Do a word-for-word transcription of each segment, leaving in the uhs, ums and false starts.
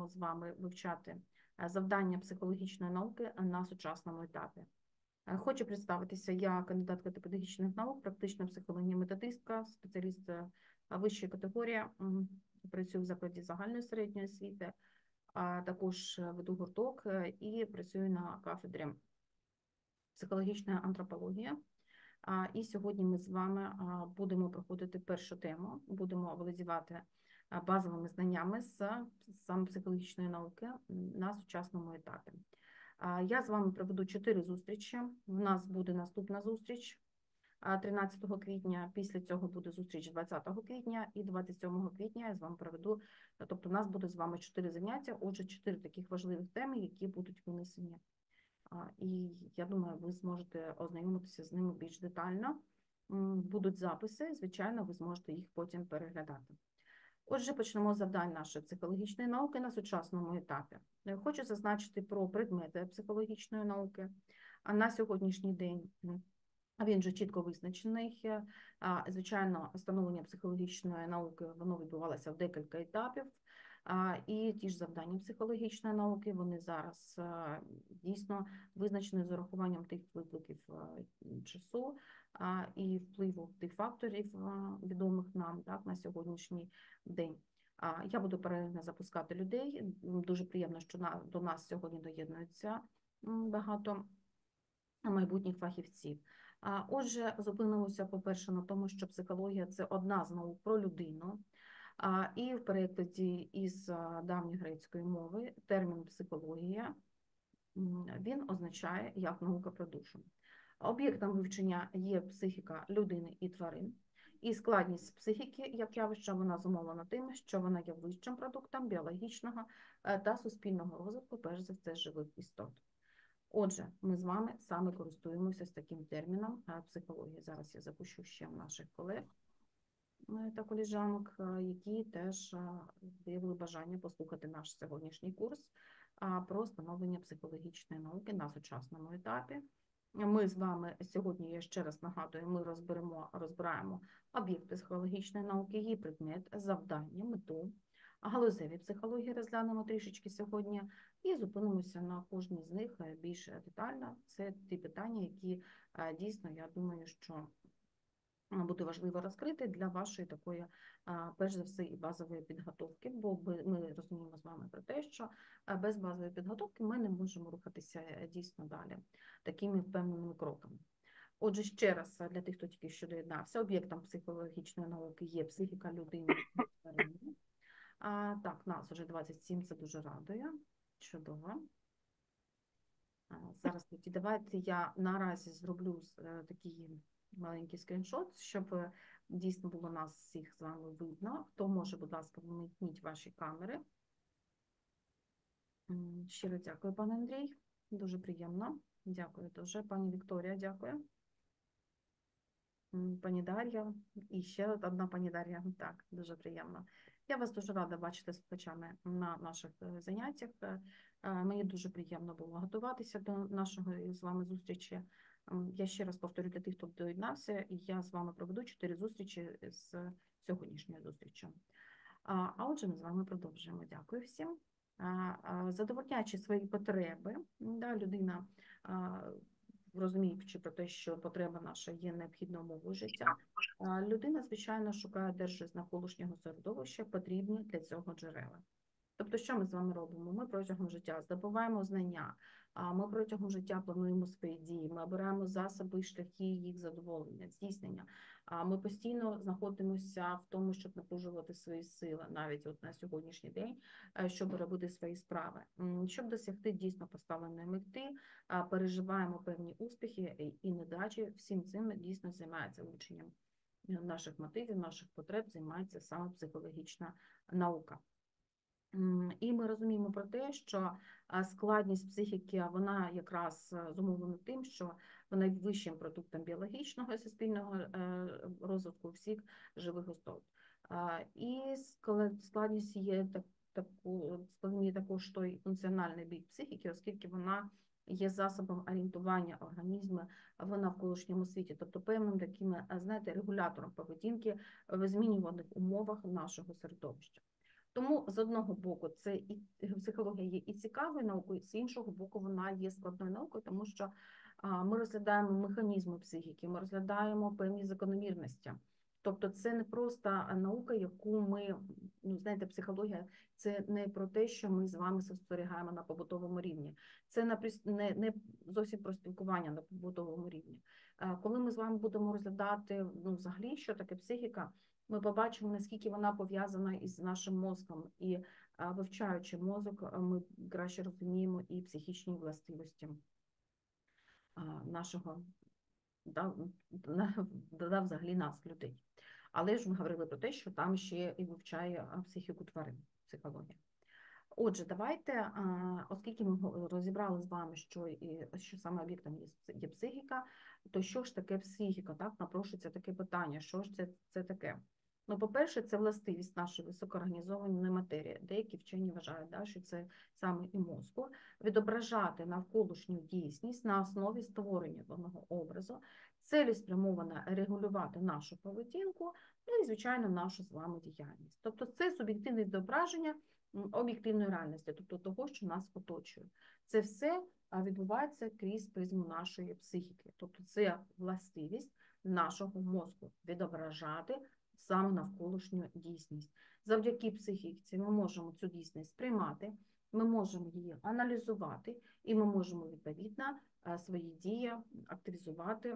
будемо з вами вивчати завдання психологічної науки на сучасному етапі. Хочу представитися, я кандидат педагогічних наук, практична психологія методистка, спеціаліст вищої категорії, працюю в закладі загальної середньої освіти, а також веду гурток і працюю на кафедрі психологічної антропології. І сьогодні ми з вами будемо проходити першу тему, будемо володівати базовими знаннями з саме психологічної науки на сучасному етапі. Я з вами проведу чотири зустрічі. У нас буде наступна зустріч тринадцятого квітня, після цього буде зустріч двадцятого квітня і двадцять сьомого квітня я з вами проведу, тобто у нас буде з вами чотири заняття, отже, чотири таких важливих теми, які будуть винесені. І я думаю, ви зможете ознайомитися з ними більш детально. Будуть записи, звичайно, ви зможете їх потім переглядати. Отже, почнемо з завдань нашої психологічної науки на сучасному етапі. Хочу зазначити про предмети психологічної науки. А на сьогоднішній день він вже чітко визначений. Звичайно, становлення психологічної науки, воно відбувалося в декілька етапів. І ті ж завдання психологічної науки, вони зараз дійсно визначені з урахуванням тих викликів часу і впливу тих факторів, відомих нам так, на сьогоднішній день. Я буду паралельно запускати людей. Дуже приємно, що до нас сьогодні доєднується багато майбутніх фахівців. Отже, зупинимося, по-перше, на тому, що психологія – це одна з наук про людину. І в перекладі із давньогрецької мови термін психологія, він означає як наука про душу. Об'єктом вивчення є психіка людини і тварин. І складність психіки, як явища, вона зумовлена тим, що вона є вищим продуктом біологічного та суспільного розвитку, перш за все, живих істот. Отже, ми з вами саме користуємося з таким терміном психології. Зараз я запущу ще наших колег та колежанок, які теж виявили бажання послухати наш сьогоднішній курс про становлення психологічної науки на сучасному етапі. Ми з вами сьогодні, я ще раз нагадую, ми розберемо, розбираємо об'єкт психологічної науки, її предмет, завдання, мету, галузеві психології розглянемо трішечки сьогодні і зупинимося на кожній з них більш детально. Це ті питання, які дійсно, я думаю, що буде важливо розкрити для вашої такої, перш за все, і базової підготовки, бо ми розуміємо з вами про те, що без базової підготовки ми не можемо рухатися дійсно далі такими впевненими кроками. Отже, ще раз, для тих, хто тільки що доєднався, об'єктом психологічної науки є психіка людини і тварини. А, так, нас вже двадцять сім, це дуже радує. Чудово. А, зараз тоді давайте я наразі зроблю такий маленький скріншот, щоб дійсно було нас всіх з вами видно. Хто може, будь ласка, вмикніть ваші камери. Щиро дякую, пане Андрій. Дуже приємно. Дякую дуже. Пані Вікторія, дякую. Пані Дар'я. І ще одна пані Дар'я. Так, дуже приємно. Я вас дуже рада бачити слухачами на наших заняттях. Мені дуже приємно було готуватися до нашої з вами зустрічі. Я ще раз повторю для тих, хто доєднався, я з вами проведу чотири зустрічі з сьогоднішньою зустрічю. А отже, ми з вами продовжуємо. Дякую всім. Задовольняючи свої потреби, да, людина, розуміючи про те, що потреба наша є необхідною умовою життя, людина, звичайно, шукає держи з навколишнього середовища потрібні для цього джерела. Тобто, що ми з вами робимо? Ми протягом життя здобуваємо знання, ми протягом життя плануємо свої дії, ми обираємо засоби і шляхи їх задоволення, здійснення. Ми постійно знаходимося в тому, щоб напружувати свої сили, навіть от на сьогоднішній день, щоб робити свої справи. Щоб досягти дійсно поставленої мети, переживаємо певні успіхи і недачі, всім цим дійсно займається вивченням наших мотивів, наших потреб, займається саме психологічна наука. І ми розуміємо про те, що складність психіки, вона якраз зумовлена тим, що вона є вищим продуктом біологічного і суспільного розвитку всіх живих істот. І складність є складність також той функціональний бік психіки, оскільки вона є засобом орієнтування організму в навколишньому світі, тобто певним таким, знаєте, регулятором поведінки в змінюваних умовах нашого середовища. Тому з одного боку це і психологія є і цікавою наукою, з іншого боку вона є складною наукою, тому що ми розглядаємо механізми психіки, ми розглядаємо певні закономірності. Тобто це не просто наука, яку ми, ну знаєте, психологія – це не про те, що ми з вами спостерігаємо на побутовому рівні. Це не, не зовсім про спілкування на побутовому рівні. Коли ми з вами будемо розглядати, ну, взагалі, що таке психіка, ми побачимо, наскільки вона пов'язана із нашим мозком. І вивчаючи мозок, ми краще розуміємо і психічні властивості нашого, да, да, взагалі нас, людей. Але ж ми говорили про те, що там ще і вивчає психіку тварин, психологія. Отже, давайте, оскільки ми розібрали з вами, що, і, що саме об'єктом є, є психіка, то що ж таке психіка? Так, напрошується таке питання, що ж це, це таке? Ну, по-перше, це властивість нашої високоорганізованої матерії. Деякі вчені вважають, да, що це саме і мозку, відображати навколишню дійсність на основі створення певного образу, цілеспрямовано регулювати нашу поведінку, ну і, звичайно, нашу з вами діяльність. Тобто це суб'єктивне відображення об'єктивної реальності, тобто того, що нас оточує. Це все відбувається крізь призму нашої психіки. Тобто це властивість нашого мозку відображати саме навколишню дійсність. Завдяки психіці ми можемо цю дійсність сприймати, ми можемо її аналізувати, і ми можемо, відповідно, свої дії активізувати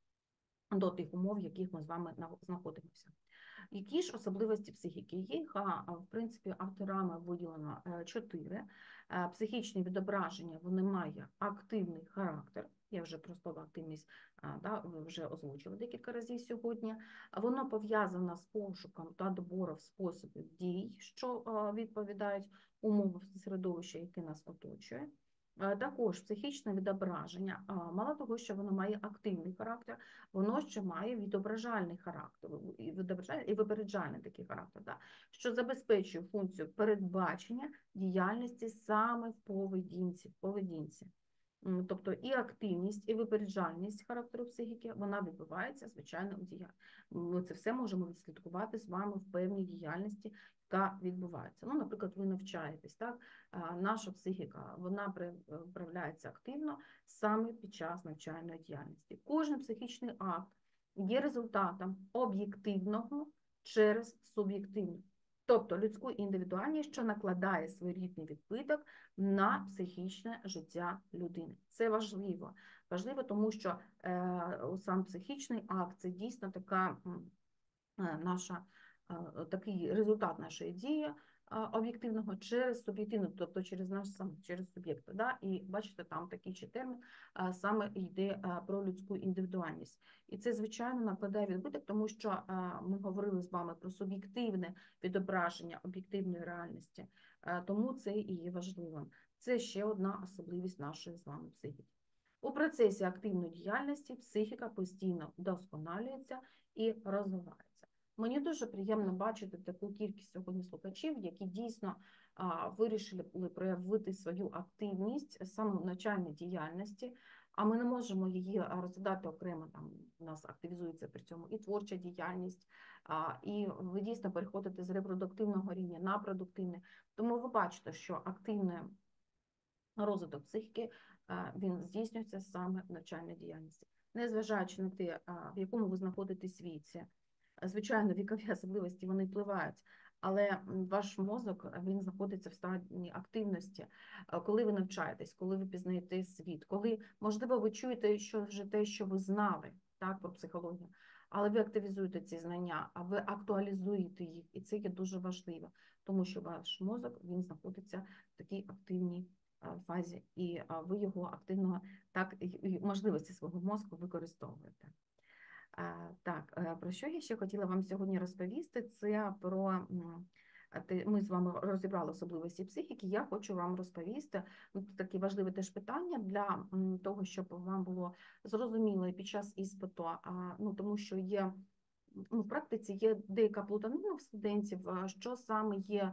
до тих умов, в яких ми з вами знаходимося. Які ж особливості психіки? Їх, в принципі, авторами виділено чотири. Психічні відображення, вони мають активний характер. Я вже про слово активність, да, вже озвучила декілька разів сьогодні. Воно пов'язано з пошуком та добором способів дій, що відповідають умовам середовища, яке нас оточує. Також психічне відображення, мало того, що воно має активний характер, воно ще має відображальний характер, і відображальний, і випереджальний такий характер, да, що забезпечує функцію передбачення діяльності саме в поведінці. В поведінці. Тобто і активність, і випереджальність характеру психіки, вона відбувається, звичайно, у діяльності. Ми це все можемо відслідкувати з вами в певній діяльності, яка відбувається. Ну, наприклад, ви навчаєтесь, так? Наша психіка, вона проявляється активно саме під час навчальної діяльності. Кожен психічний акт є результатом об'єктивного через суб'єктивне. Тобто людську індивідуальність, що накладає своєрідний відбиток на психічне життя людини. Це важливо. Важливо, тому що е, сам психічний акт – це дійсно така е, наша, е, такий результат нашої дії об'єктивного через суб'єктивну, тобто через наш сам, через суб'єкта. Да? І бачите, там такий ще термін а, саме йде а, про людську індивідуальність. І це, звичайно, накладає відбиток, тому що а, ми говорили з вами про суб'єктивне відображення об'єктивної реальності, а, тому це і є важливим. Це ще одна особливість нашої з вами психіки. У процесі активної діяльності психіка постійно вдосконалюється і розвивається. Мені дуже приємно бачити таку кількість сьогодні слухачів, які дійсно а, вирішили проявити свою активність саме в навчальній діяльності, а ми не можемо її розглядати окремо, там у нас активізується при цьому і творча діяльність, а, і ви дійсно переходите з репродуктивного рівня на продуктивне. Тому ви бачите, що активний розвиток психіки, а, він здійснюється саме в навчальній діяльності. Незважаючи на те, а, в якому ви знаходитесь віці, звичайно, вікові особливості, вони впливають, але ваш мозок, він знаходиться в стані активності, коли ви навчаєтесь, коли ви пізнаєте світ, коли, можливо, ви чуєте що вже те, що ви знали, так, про психологію, але ви активізуєте ці знання, а ви актуалізуєте їх, і це є дуже важливо, тому що ваш мозок, він знаходиться в такій активній фазі, і ви його активно, так, і можливості свого мозку використовуєте. Так, про що я ще хотіла вам сьогодні розповісти, це про, ми з вами розібрали особливості психіки, я хочу вам розповісти, таке важливе теж питання для того, щоб вам було зрозуміло під час іспиту, ну, тому що є, ну, в практиці є деяка плутанина в студентів, що саме є,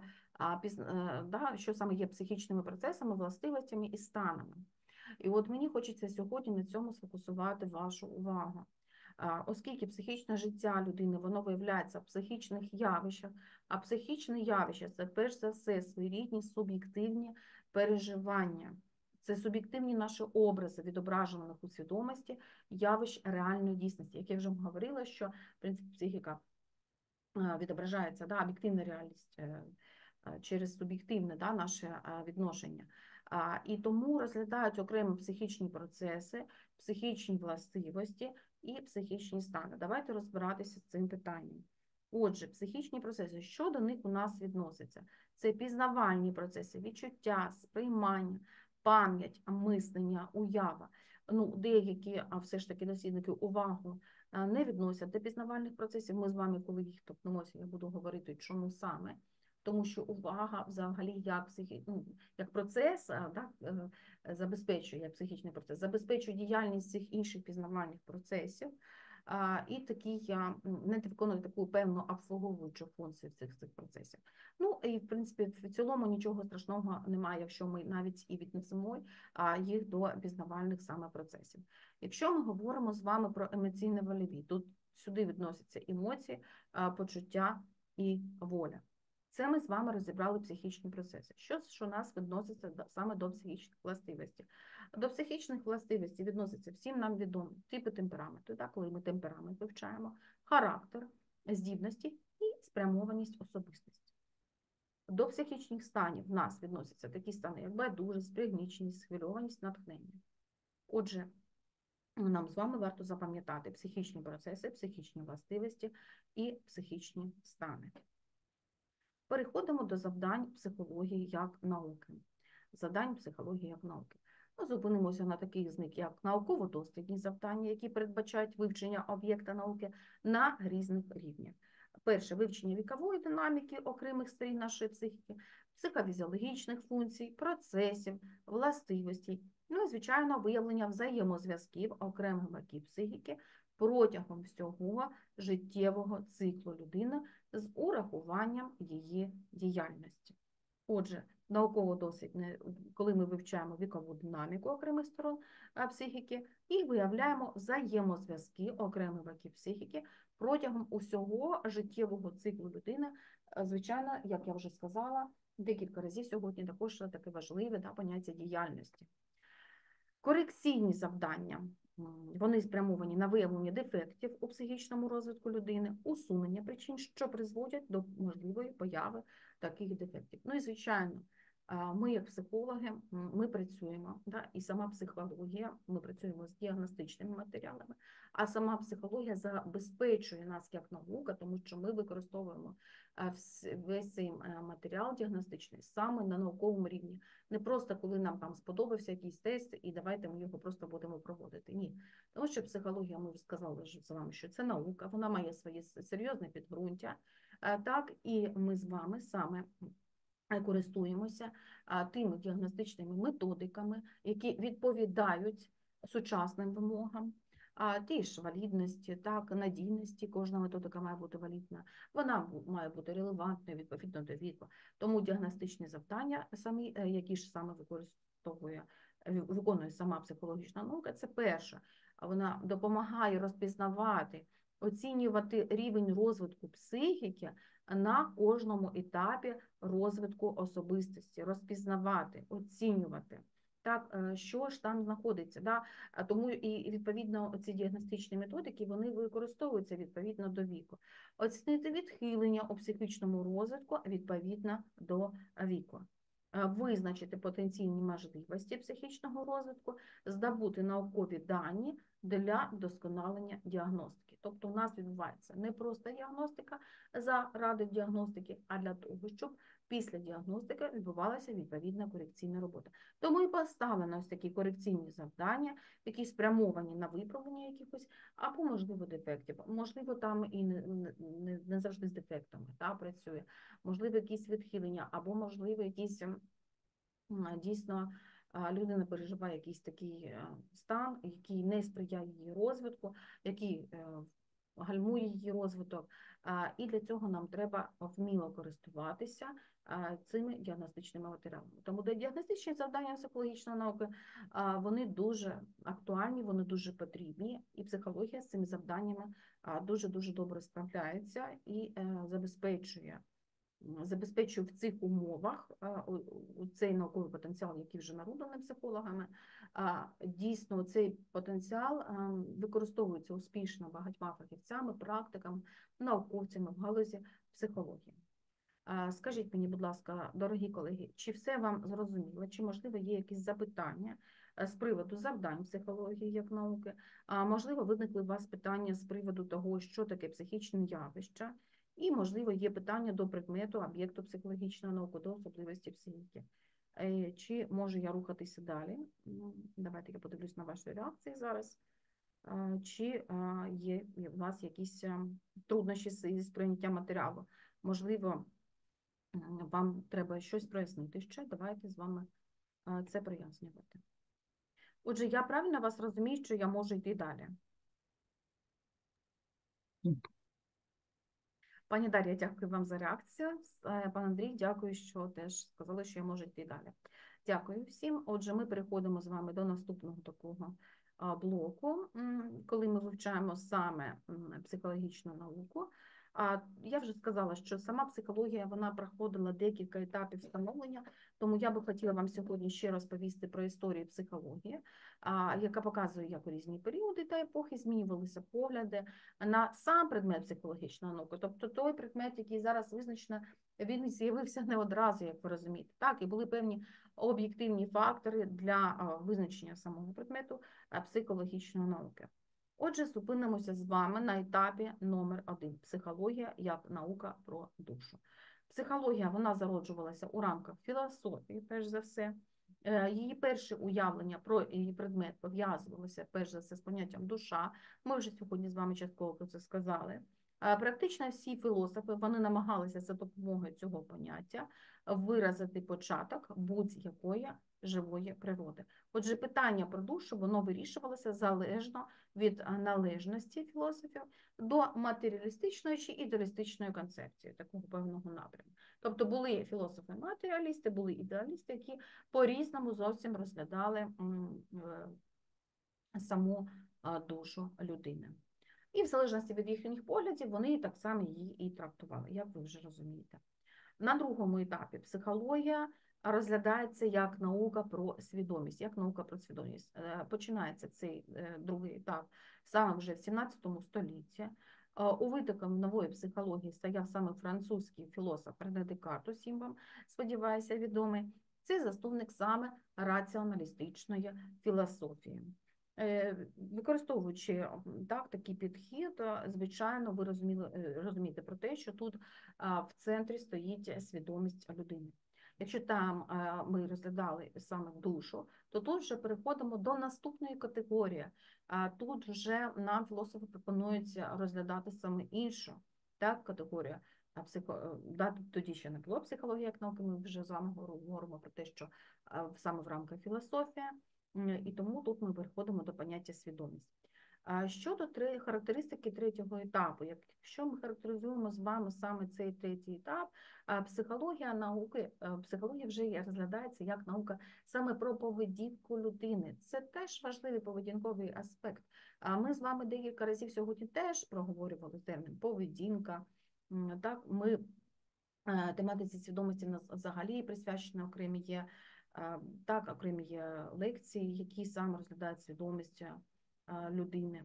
да, що саме є психічними процесами, властивостями і станами. І от мені хочеться сьогодні на цьому сфокусувати вашу увагу. Оскільки психічне життя людини, воно виявляється в психічних явищах, а психічне явище – це перш за все своєрідні суб'єктивні переживання. Це суб'єктивні наші образи, відображених у свідомості явищ реальної дійсності. Як я вже говорила, що, в принципі, психіка відображається, да, об'єктивна реальність через суб'єктивне, да, наше відношення. І тому розглядають окремі психічні процеси, психічні властивості і психічні стани. Давайте розбиратися з цим питанням. Отже, психічні процеси, що до них у нас відноситься? Це пізнавальні процеси, відчуття, сприймання, пам'ять, мислення, уява. Ну, деякі, а все ж таки дослідники, увагу не відносять до пізнавальних процесів. Ми з вами, коли їх торкнемося, я буду говорити, чому саме. Тому що увага взагалі як, психі... ну, як процес, так, забезпечує, як психічний процес, забезпечує діяльність цих інших пізнавальних процесів, і такий, не виконує таку певну обслуговуючу функцію цих, цих процесів. Ну, і, в принципі, в цілому нічого страшного немає, якщо ми навіть і віднесемо їх до пізнавальних саме процесів. Якщо ми говоримо з вами про емоційно-вольові, тут сюди відносяться емоції, почуття і воля. Це ми з вами розібрали психічні процеси. Що ж у нас відноситься до, саме до психічних властивостей? До психічних властивостей відносяться всім нам відомі типи темпераменту, так, коли ми темперамент вивчаємо, характер, здібності і спрямованість особистості. До психічних станів в нас відносяться такі стани, як байдужість, пригніченість, схвильованість, натхнення. Отже, нам з вами варто запам'ятати психічні процеси, психічні властивості і психічні стани. Переходимо до завдань психології як науки. Завдань психології як науки. Ми зупинимося на таких з них, як науково-дослідні завдання, які передбачають вивчення об'єкта науки на різних рівнях. Перше – вивчення вікової динаміки окремих сторін нашої психіки, психофізіологічних функцій, процесів, властивостей, ну і, звичайно, виявлення взаємозв'язків окремих боків психіки протягом всього життєвого циклу людини з урахуванням її діяльності. Отже, науково-дослідне, коли ми вивчаємо вікову динаміку окремих сторон психіки і виявляємо взаємозв'язки окремих боків психіки протягом усього життєвого циклу людини, звичайно, як я вже сказала, декілька разів сьогодні також таке важливе, да, поняття діяльності. Корекційні завдання. Вони спрямовані на виявлення дефектів у психічному розвитку людини, усунення причин, що призводять до можливої появи таких дефектів. Ну і, звичайно, ми, як психологи, ми працюємо, да, і сама психологія, ми працюємо з діагностичними матеріалами, а сама психологія забезпечує нас як наука, тому що ми використовуємо весь цей матеріал діагностичний саме на науковому рівні. Не просто, коли нам там сподобався якийсь тест, і давайте ми його просто будемо проводити. Ні. Тому що психологія, ми вже сказали з вами, що це наука, вона має своє серйозне підґрунтя, так, і ми з вами саме користуємося тими діагностичними методиками, які відповідають сучасним вимогам, ті ж валідності, так, надійності, кожна методика має бути валідна, вона має бути релевантною відповідно до віку. Тому діагностичні завдання, самі, які ж саме використовує, виконує сама психологічна наука, це перше, вона допомагає розпізнавати, оцінювати рівень розвитку психіки на кожному етапі розвитку особистості, розпізнавати, оцінювати. Так, що ж там знаходиться. Да? Тому і, відповідно, ці діагностичні методики, вони використовуються відповідно до віку. Оцінити відхилення у психічному розвитку відповідно до віку. Визначити потенційні можливості психічного розвитку, здобути наукові дані для вдосконалення діагностики. Тобто у нас відбувається не просто діагностика заради діагностики, а для того, щоб після діагностики відбувалася відповідна корекційна робота. Тому і поставлено ось такі корекційні завдання, які спрямовані на виправлення якихось, або, можливо, дефектів. Можливо, там і не, не, не завжди з дефектами та, працює. Можливо, якісь відхилення, або, можливо, якісь дійсно людина переживає якийсь такий стан, який не сприяє її розвитку, який гальмує її розвиток. І для цього нам треба вміло користуватися цими діагностичними матеріалами. Тому діагностичні завдання психологічної науки, вони дуже актуальні, вони дуже потрібні, і психологія з цими завданнями дуже-дуже добре справляється і забезпечує, забезпечує в цих умовах цей науковий потенціал, який вже народжений психологами. Дійсно, цей потенціал використовується успішно багатьма фахівцями, практиками, науковцями в галузі психології. Скажіть мені, будь ласка, дорогі колеги, чи все вам зрозуміло, чи, можливо, є якісь запитання з приводу завдань психології як науки, а можливо, виникли у вас питання з приводу того, що таке психічне явище, і, можливо, є питання до предмету, об'єкту психологічної науки, до особливості психіки. Чи можу я рухатися далі? Давайте я подивлюсь на ваші реакції зараз. Чи є у вас якісь труднощі з прийняттям матеріалу? Можливо, вам треба щось прояснити ще, давайте з вами це прояснювати. Отже, я правильно вас розумію, що я можу йти далі? Пані Дар'я, дякую вам за реакцію. Пан Андрій, дякую, що теж сказали, що я можу йти далі. Дякую всім. Отже, ми переходимо з вами до наступного такого блоку, коли ми вивчаємо саме психологічну науку. Я вже сказала, що сама психологія, вона проходила декілька етапів становлення, тому я би хотіла вам сьогодні ще розповісти про історію психології, яка показує, як у різні періоди та епохи змінювалися погляди на сам предмет психологічної науки, тобто той предмет, який зараз визначено, він з'явився не одразу, як ви розумієте. Так, і були певні об'єктивні фактори для визначення самого предмету психологічної науки. Отже, зупинимося з вами на етапі номер один – психологія як наука про душу. Психологія, вона зароджувалася у рамках філософії, перш за все. Її перше уявлення про її предмет пов'язувалося, перш за все, з поняттям душа. Ми вже сьогодні з вами частково про це сказали. Практично всі філософи, вони намагалися за допомогою цього поняття виразити початок будь-якої живої природи. Отже, питання про душу, воно вирішувалося залежно від належності філософів до матеріалістичної чи ідеалістичної концепції, такого певного напряму. Тобто були філософи-матеріалісти, були ідеалісти, які по-різному зовсім розглядали саму душу людини. І в залежності від їхніх поглядів вони так само її і трактували, як ви вже розумієте. На другому етапі психологія розглядається як наука про свідомість, як наука про свідомість. Починається цей другий етап саме вже в сімнадцятому столітті. У витоком нової психології стояв саме французький філософ Рене Декарт, усім вам, сподіваюся, відомий. Це засновник саме раціоналістичної філософії. Використовуючи так, такий підхід, звичайно, ви розуміли, розумієте про те, що тут в центрі стоїть свідомість людини. Якщо там ми розглядали саме душу, то тут вже переходимо до наступної категорії. Тут вже нам філософи пропонують розглядати саме іншу так, категорію. Психо... Да, тоді ще не було психології як науки, ми вже з вами говоримо про те, що саме в рамках філософії. І тому тут ми переходимо до поняття свідомість. Щодо характеристики третього етапу, якщо ми характеризуємо з вами саме цей третій етап, психологія науки, психологія вже розглядається як наука саме про поведінку людини. Це теж важливий поведінковий аспект. Ми з вами декілька разів сьогодні теж проговорювали термін поведінка. Так, ми тематиці свідомості в нас взагалі присвячені окремі є Так, окремі є лекції, які саме розглядають свідомість людини.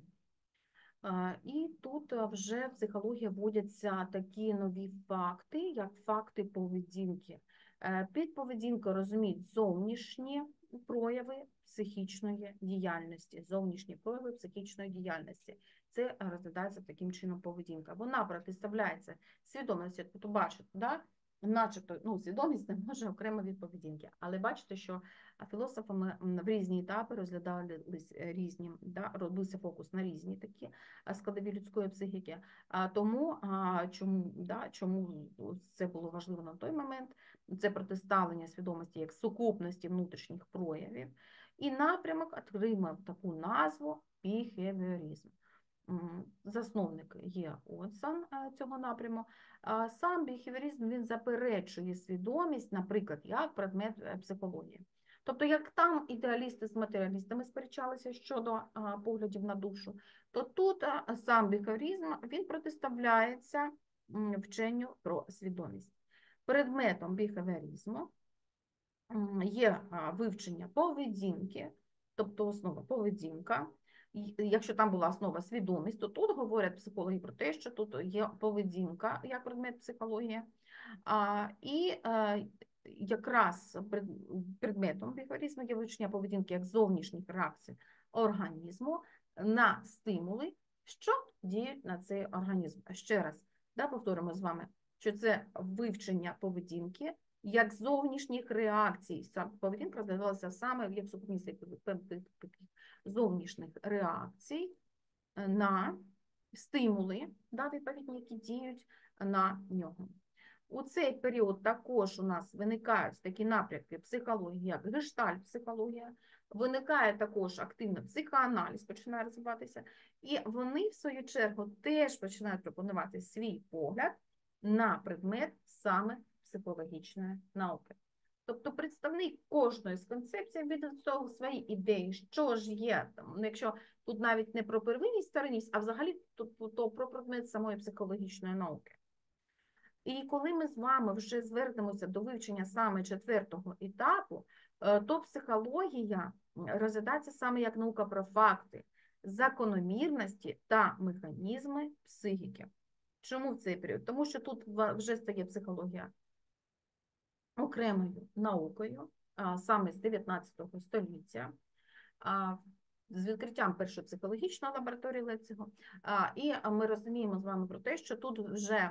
І тут вже в психології вводяться такі нові факти, як факти поведінки. Під поведінкою розуміють зовнішні прояви психічної діяльності. Зовнішні прояви психічної діяльності. Це розглядається таким чином поведінка. Вона протиставляється свідомості, як ви бачите, да? Начебто, ну, свідомість не може окремо від поведінки. Але бачите, що філософами в різні етапи розглядали різні, да, робився фокус на різні такі складові людської психіки. А тому, а, чому, да, чому це було важливо на той момент, це протиставлення свідомості як сукупності внутрішніх проявів. І напрямок отримав таку назву біхевіоризм. засновник є Отсон цього напряму. Сам біхевіоризм, він заперечує свідомість, наприклад, як предмет психології. Тобто, як там ідеалісти з матеріалістами сперечалися щодо поглядів на душу, то тут сам біхевіоризм, він протиставляється вченню про свідомість. Предметом біхевіоризму є вивчення поведінки, тобто основа поведінка. Якщо там була основа свідомість, то тут говорять психологи про те, що тут є поведінка як предмет психології. І якраз предметом біхевіоризму є вивчення поведінки як зовнішніх реакцій організму на стимули, що діють на цей організм. Ще раз, да, повторимо з вами, що це вивчення поведінки як зовнішніх реакцій. Поведінка розглядалася саме як сукупність зовнішніх реакцій на стимули, да, відповідні, які діють на нього. У цей період також у нас виникають такі напрямки психології, як гештальт-психологія, виникає також активно психоаналіз, починає розвиватися, і вони, в свою чергу, теж починають пропонувати свій погляд на предмет саме психологічної науки. Тобто представник кожної з концепцій від цього свої ідеї, що ж є, там, ну, якщо тут навіть не про первинність, вторинність, а взагалі то, то про предмет самої психологічної науки. І коли ми з вами вже звернемося до вивчення саме четвертого етапу, то психологія розглядається саме як наука про факти, закономірності та механізми психіки. Чому в цей період? Тому що тут вже стає психологія окремою наукою, саме з дев'ятнадцятого століття, з відкриттям першої психологічної лабораторії Лейпцигу. І ми розуміємо з вами про те, що тут вже,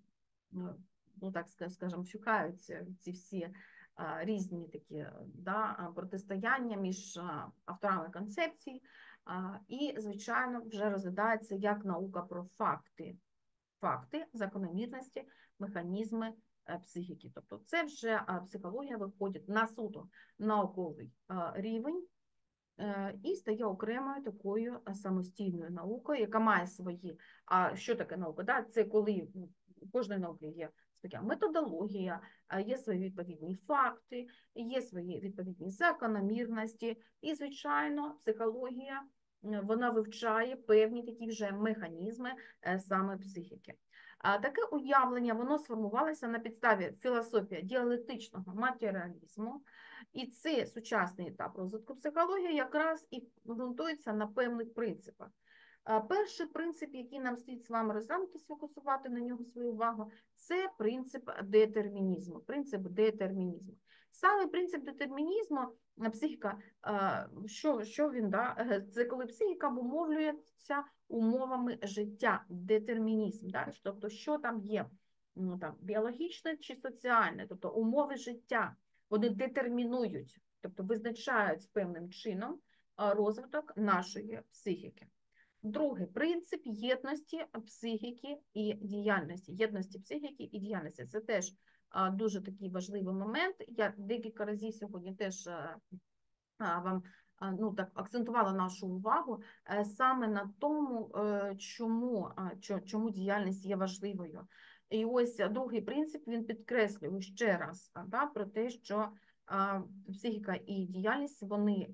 ну так скажемо, вщухаються ці всі різні такі, да, протистояння між авторами концепцій, і, звичайно, вже розглядається як наука про факти, факти, закономірності, механізми психіки. Тобто це вже психологія виходить на суто науковий рівень і стає окремою такою самостійною наукою, яка має свої, а що таке наука? Да? Це коли у кожної науки є така методологія, є свої відповідні факти, є свої відповідні закономірності, і, звичайно, психологія, вона вивчає певні такі вже механізми саме психіки. А таке уявлення, воно сформувалося на підставі філософії діалектичного матеріалізму, і це сучасний етап розвитку психології якраз і ґрунтується на певних принципах. Перший принцип, який нам слід з вами розглянути, сфокусувати на нього свою увагу, це принцип детермінізму. Принцип детермінізму. Саме принцип детермінізму, психіка, що, що він, да? Це коли психіка обумовлюється умовами життя, детермінізм, да? Тобто що там є, ну, там, біологічне чи соціальне, тобто умови життя, вони детермінують, тобто визначають певним чином розвиток нашої психіки. Другий принцип єдності психіки і діяльності. Єдності психіки і діяльності. Це теж дуже такий важливий момент. Я декілька разів сьогодні теж вам, ну, так, акцентувала нашу увагу саме на тому, чому, чому діяльність є важливою. І ось другий принцип, він підкреслює ще раз, да, про те, що психіка і діяльність, вони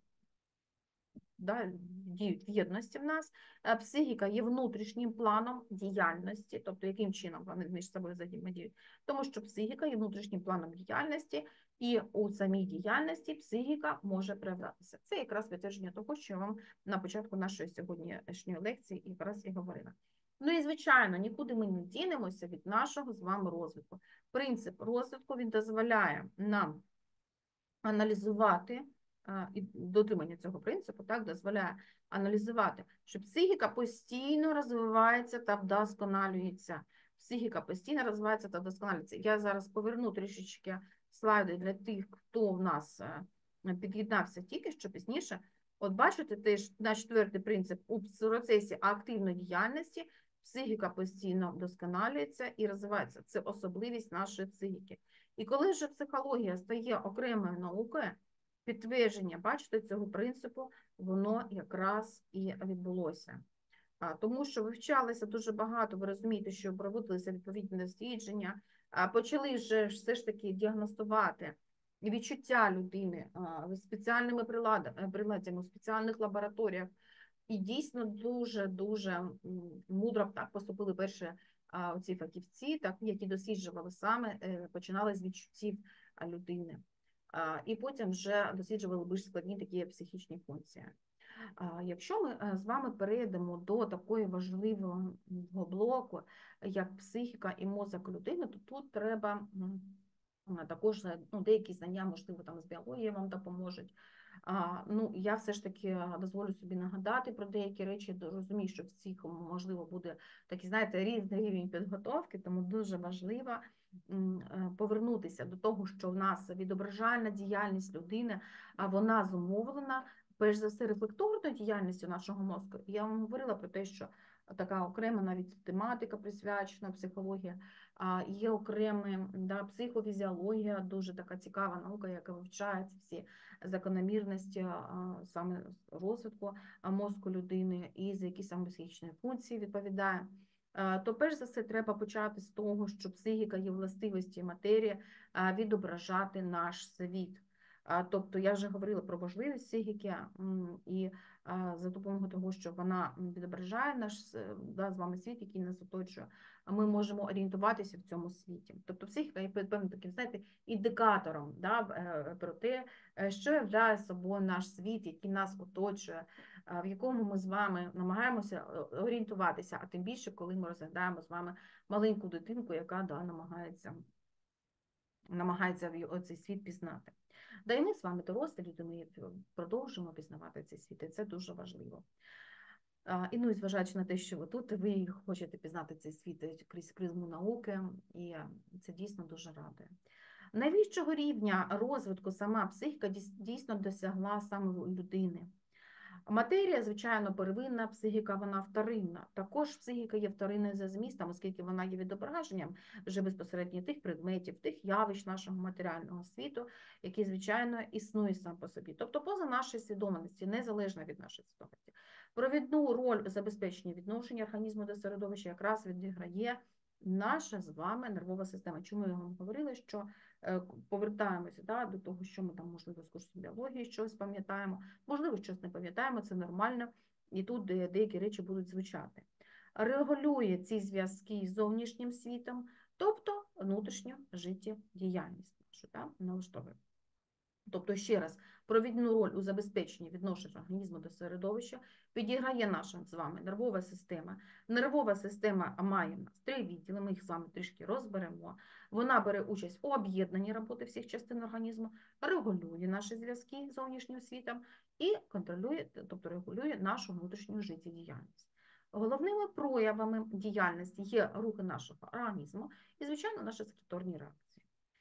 да, діють в єдності в нас. Психіка є внутрішнім планом діяльності, тобто яким чином вони між собою взаємодіють. Тому що психіка є внутрішнім планом діяльності, і у самій діяльності психіка може проявлятися. Це якраз підтвердження того, що я вам на початку нашої сьогоднішньої лекції якраз і говорила. Ну і, звичайно, нікуди ми не дінемося від нашого з вами розвитку. Принцип розвитку, він дозволяє нам аналізувати, і дотримання цього принципу, так, дозволяє аналізувати, що психіка постійно розвивається та вдосконалюється. Психіка постійно розвивається та вдосконалюється. Я зараз поверну трішечки слайди для тих, хто в нас під'єднався тільки що пізніше. От бачите, теж наш четвертий принцип у процесі активної діяльності психіка постійно вдосконалюється і розвивається. Це особливість нашої психіки. І коли вже психологія стає окремою наукою, підтвердження, бачите, цього принципу, воно якраз і відбулося. А, тому що вивчалося дуже багато, ви розумієте, що проводилися відповідні дослідження, а, почали вже все ж таки діагностувати відчуття людини а, спеціальними приладами, приладами у спеціальних лабораторіях. І дійсно дуже-дуже мудро так поступили перші а, ці фахівці, так, які досліджували саме, е, починали з відчуттів а, людини. А, і потім вже досліджували більш складні такі психічні функції. Якщо ми е, з вами перейдемо до такої важливого блоку, як психіка і мозок людини, то тут треба також ну, деякі знання, можливо, там з біології вам допоможуть. А, ну, я все ж таки дозволю собі нагадати про деякі речі, розумію, що всіх, можливо, буде такий, знаєте, різний рівень підготовки, тому дуже важливо повернутися до того, що в нас відображальна діяльність людини, а вона зумовлена перш за все, рефлекторною діяльністю нашого мозку. Я вам говорила про те, що така окрема навіть тематика присвячена, психологія, є окрема да, психофізіологія, дуже така цікава наука, яка вивчає ці всі закономірності саме розвитку мозку людини і за які саме психічні функції відповідає. То перш за все треба почати з того, що психіка є властивості матерії відображати наш світ. Тобто я вже говорила про важливість психіки, і за допомогою того, що вона відображає наш да, з вами світ, який нас оточує, ми можемо орієнтуватися в цьому світі. Тобто психіка є певним таким, знаєте, індикатором да, про те, що являє собою наш світ, який нас оточує, в якому ми з вами намагаємося орієнтуватися, а тим більше, коли ми розглядаємо з вами маленьку дитинку, яка да, намагається, намагається цей світ пізнати. Да і ми з вами, дорослі люди, ми продовжуємо пізнавати цей світ, і це дуже важливо. І, ну, і зважаючи на те, що ви тут, ви хочете пізнати цей світ крізь призму науки, і це дійсно дуже радує. Найвищого рівня розвитку сама психіка дійсно досягла саме людини. Матерія, звичайно, первинна, психіка, вона вторинна. Також психіка є вторинною за змістом, оскільки вона є відображенням вже безпосередньо тих предметів, тих явищ нашого матеріального світу, які, звичайно, існують сам по собі. Тобто поза нашої свідомості, незалежно від нашої свідомості. Провідну роль у забезпеченні відношення організму до середовища якраз відіграє наша з вами нервова система. Чому я вам говорила, що повертаємося да, до того, що ми там, можливо, з курсу біології щось пам'ятаємо, можливо, щось не пам'ятаємо, це нормально, і тут деякі речі будуть звучати. Регулює ці зв'язки з зовнішнім світом, тобто внутрішню життєдіяльність нашу, да, налаштовує. Тобто, ще раз, провідну роль у забезпеченні відношення організму до середовища підіграє наша з вами нервова система. Нервова система має в нас три відділи, ми їх з вами трішки розберемо. Вона бере участь у об'єднанні роботи всіх частин організму, регулює наші зв'язки з зовнішнім світом і контролює, тобто регулює нашу внутрішню життєдіяльність. Головними проявами діяльності є рухи нашого організму і, звичайно, наші секреторні реакції.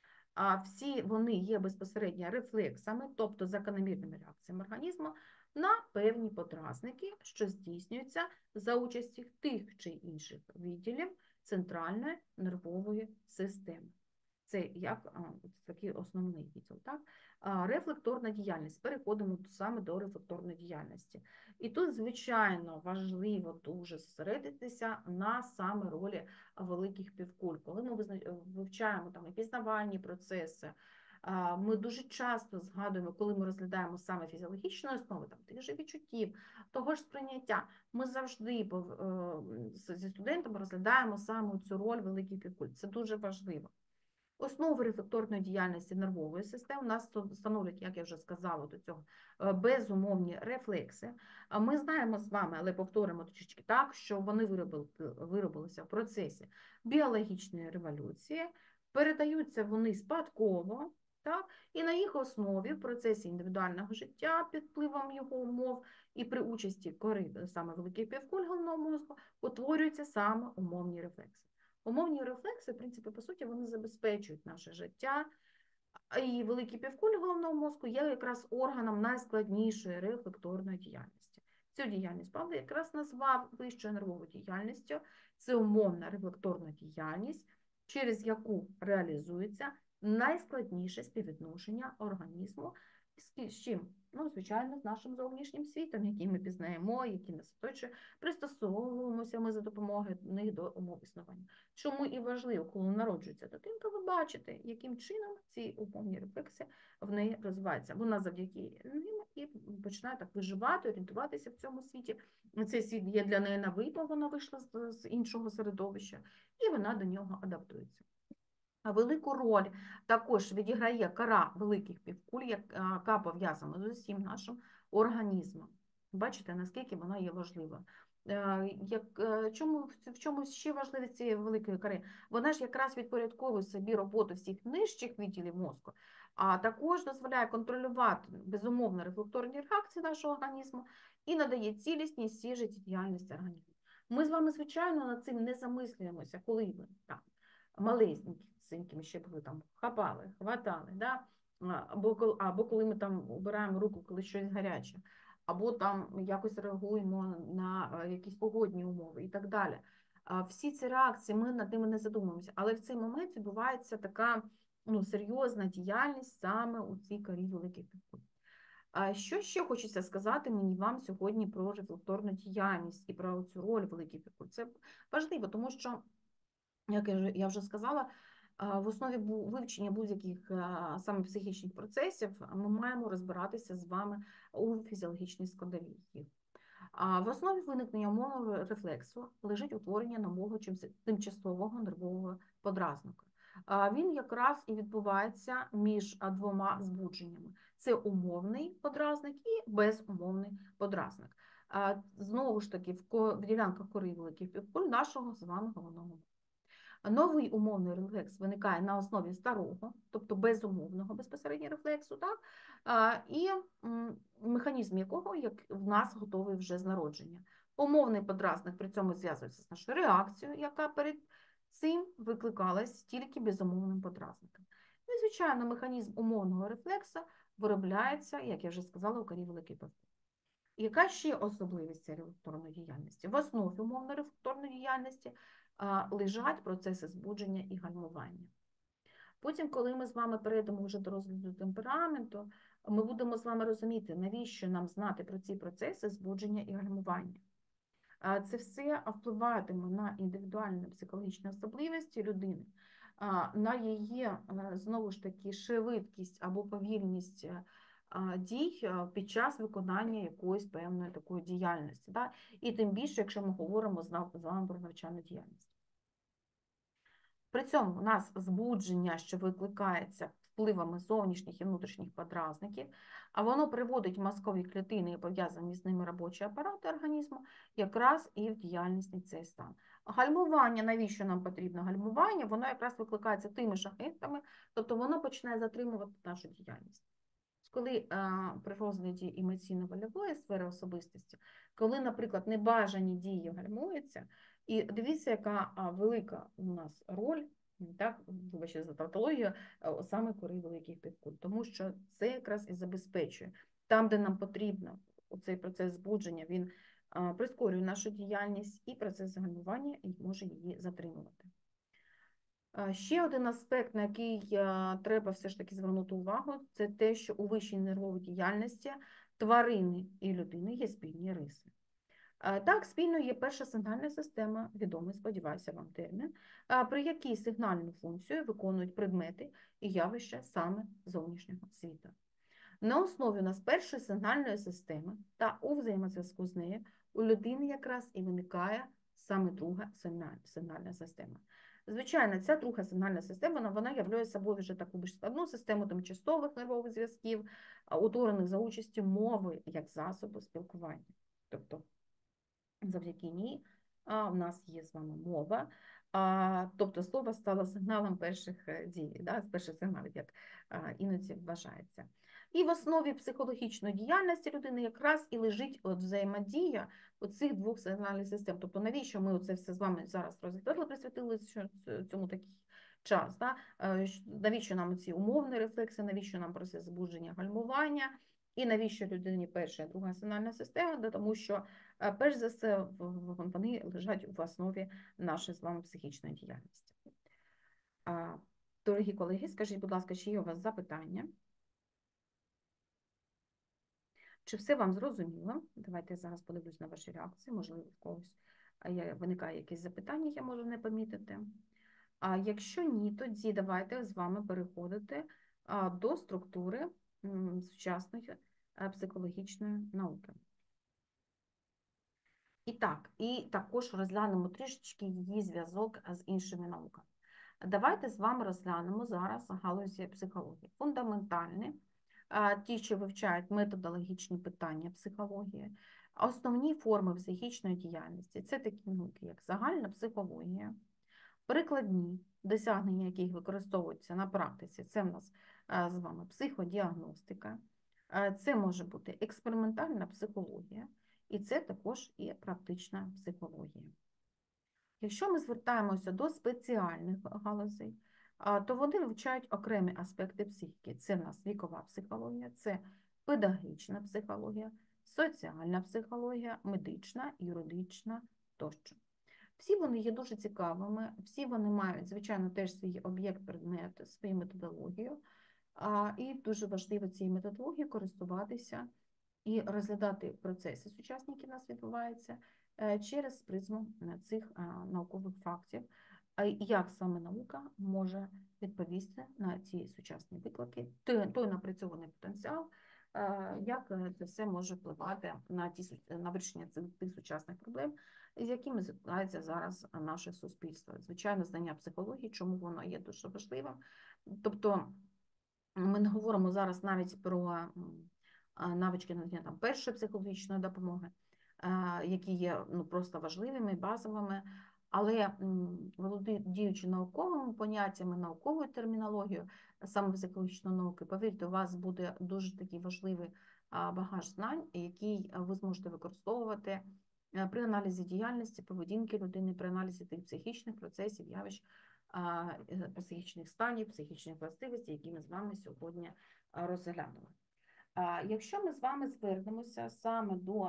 А всі вони є безпосередньо рефлексами, тобто закономірними реакціями організму на певні подразники, що здійснюються за участі тих чи інших відділів центральної нервової системи. Це як а, такий основний відділ. Так? А, рефлекторна діяльність. Переходимо саме до рефлекторної діяльності. І тут, звичайно, важливо дуже зосередитися на саме ролі великих півкуль. Коли ми вивчаємо там пізнавальні процеси, ми дуже часто згадуємо, коли ми розглядаємо саме фізіологічну основу, там, тих же відчуттів, того ж сприйняття, ми завжди зі студентами розглядаємо саме цю роль великих півкуль. Це дуже важливо. Основи рефлекторної діяльності нервової системи у нас становлять, як я вже сказала до цього, безумовні рефлекси. Ми знаємо з вами, але повторимо трішечки так, що вони виробилися в процесі біологічної революції, передаються вони спадково, так, і на їх основі в процесі індивідуального життя під впливом його умов і при участі кори саме великих півкуль головного мозку утворюються саме умовні рефлекси. Умовні рефлекси, в принципі, по суті, вони забезпечують наше життя, і великі півкулі головного мозку є якраз органом найскладнішої рефлекторної діяльності. Цю діяльність Павло якраз назвав вищою нервовою діяльністю. Це умовна рефлекторна діяльність, через яку реалізується найскладніше співвідношення організму з чим? Ну, звичайно, з нашим зовнішнім світом, який ми пізнаємо, який нас оточує, пристосовуємося ми за допомогою них до умов існування. Чому і важливо, коли народжується дитинка, ви бачите, яким чином ці умовні рефлекси в неї розвиваються. Вона завдяки ним і починає так виживати, орієнтуватися в цьому світі. Цей світ є для неї новим, вона вийшла з іншого середовища, і вона до нього адаптується. Велику роль також відіграє кора великих півкуль, яка пов'язана з усім нашим організмом. Бачите, наскільки вона є важлива. Як, чому, в чому ще важливість цієї великої кори? Вона ж якраз відпорядковує собі роботу всіх нижчих відділів мозку, а також дозволяє контролювати безумовно рефлекторні реакції нашого організму і надає цілісність всій життєдіяльності організму. Ми з вами, звичайно, над цим не замислюємося, коли ви так, малесенькими ще були там, хапали, хватали, да? або, або коли ми там убираємо руку, коли щось гаряче, або там якось реагуємо на якісь погодні умови і так далі. Всі ці реакції, ми над ними не задумуємося, але в цей момент відбувається така ну, серйозна діяльність саме у цій корі великих півкуль. Що ще хочеться сказати мені вам сьогодні про рефлекторну діяльність і про цю роль великих півкуль? Це важливо, тому що, як я вже сказала, в основі вивчення будь-яких саме психічних процесів ми маємо розбиратися з вами у фізіологічній складовій їх. В основі виникнення умовного рефлексу лежить утворення нового тимчасового нервового подразника. Він якраз і відбувається між двома збудженнями. Це умовний подразник і безумовний подразник. Знову ж таки, в ділянках кори великих півкуль нашого з вами головного мозку. Новий умовний рефлекс виникає на основі старого, тобто безумовного безпосередньо рефлексу, так? І механізм якого як в нас готовий вже з народження. Умовний подразник при цьому зв'язується з нашою реакцією, яка перед цим викликалась тільки безумовним подразником. І, звичайно, механізм умовного рефлексу виробляється, як я вже сказала, у корі великих півкуль. Яка ще особливість цієї рефлекторної діяльності? В основі умовної рефлекторної діяльності лежать процеси збудження і гальмування. Потім, коли ми з вами перейдемо вже до розгляду темпераменту, ми будемо з вами розуміти, навіщо нам знати про ці процеси збудження і гальмування. Це все впливатиме на індивідуальні психологічні особливості людини, на її, знову ж таки, швидкість або повільність дій під час виконання якоїсь певної такої діяльності. Да? І тим більше, якщо ми говоримо з вами про навчальну діяльність. При цьому у нас збудження, що викликається впливами зовнішніх і внутрішніх подразників, а воно приводить мозкові клітини і пов'язані з ними робочі апарати організму, якраз і в діяльність цей стан. Гальмування, навіщо нам потрібно гальмування, воно якраз викликається тими ж агентами, тобто воно починає затримувати нашу діяльність. Коли а, при розгляді емоційно-вольової сфери особистості, коли, наприклад, небажані дії гальмуються, і дивіться, яка а, велика у нас роль, так, вибачте за тавтологію, саме кори великих півкуль, тому що це якраз і забезпечує. Там, де нам потрібно цей процес збудження, він а, прискорює нашу діяльність, і процес гальмування може її затримувати. Ще один аспект, на який треба все ж таки звернути увагу, це те, що у вищій нервовій діяльності тварини і людини є спільні риси. Так, спільною є перша сигнальна система, відомий, сподіваюся, вам термін, при якій сигнальну функцію виконують предмети і явища саме зовнішнього світу. На основі у нас першої сигнальної системи та у взаємозв'язку з нею у людини якраз і виникає саме друга сигнальна система. Звичайно, ця друга сигнальна система, вона являє собою вже таку більш складну систему тимчасових нервових зв'язків, утворених за участю мови як засобу спілкування. Тобто, завдяки ній у нас є з вами мова, тобто слово стало сигналом перших дій, да, з перших сигналів, як іноді вважається. І в основі психологічної діяльності людини якраз і лежить от взаємодія оцих двох сигнальних систем. Тобто навіщо ми це все з вами зараз розглядали, присвятили цьому такий час? Да? Навіщо нам ці умовні рефлекси, навіщо нам процес збудження, гальмування, і навіщо людині перша і друга сигнальна система? Да, тому що, перш за все, вони лежать в основі нашої з вами психічної діяльності. Дорогі колеги, скажіть, будь ласка, чи є у вас запитання? Чи все вам зрозуміло? Давайте я зараз подивлюсь на ваші реакції, можливо, в когось виникає якесь запитання, я можу не помітити. А якщо ні, тоді давайте з вами переходити до структури сучасної психологічної науки. І так, і також розглянемо трішечки її зв'язок з іншими науками. Давайте з вами розглянемо зараз галузі психології. Фундаментальні, ті, що вивчають методологічні питання психології, основні форми психічної діяльності – це такі науки, як загальна психологія, прикладні, досягнення яких використовуються на практиці, це в нас з вами психодіагностика, це може бути експериментальна психологія, і це також і практична психологія. Якщо ми звертаємося до спеціальних галузей, то вони вивчають окремі аспекти психіки. Це в нас вікова психологія, це педагогічна психологія, соціальна психологія, медична, юридична тощо. Всі вони є дуже цікавими, всі вони мають, звичайно, теж свій об'єкт, предмет, свою методологію, і дуже важливо цією методологією користуватися і розглядати процеси сучасні, які в нас відбуваються, через призму цих наукових фактів, як саме наука може відповісти на ці сучасні виклики, той напрацьований потенціал, як це все може впливати на, ті, на вирішення цих тих сучасних проблем, з якими зіткається зараз наше суспільство. Звичайно, знання психології, чому воно є дуже важливим. Тобто ми не говоримо зараз навіть про навички надання там першої психологічної допомоги, які є ну, просто важливими, базовими, але володіючи науковими поняттями, науковою термінологією, саме психологічної науки, повірте, у вас буде дуже такий важливий багаж знань, який ви зможете використовувати при аналізі діяльності, поведінки людини, при аналізі тих психічних процесів, явищ, психічних станів, психічних властивостей, які ми з вами сьогодні розглянули. Якщо ми з вами звернемося саме до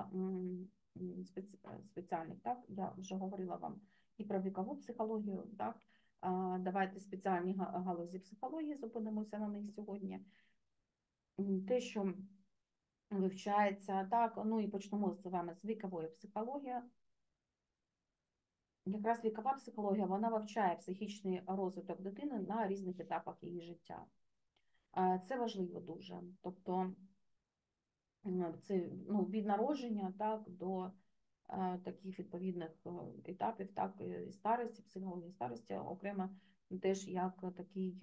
спеціальних, так, я вже говорила вам і про вікову психологію, так, давайте спеціальні галузі психології, зупинимося на них сьогодні. Те, що вивчається, так, ну і почнемо з вами з вікової психології. Якраз вікова психологія, вона вивчає психічний розвиток дитини на різних етапах її життя. Це важливо дуже, тобто це ну, від народження так, до а, таких відповідних етапів, так, і старості, психології старості, окремо теж як такий,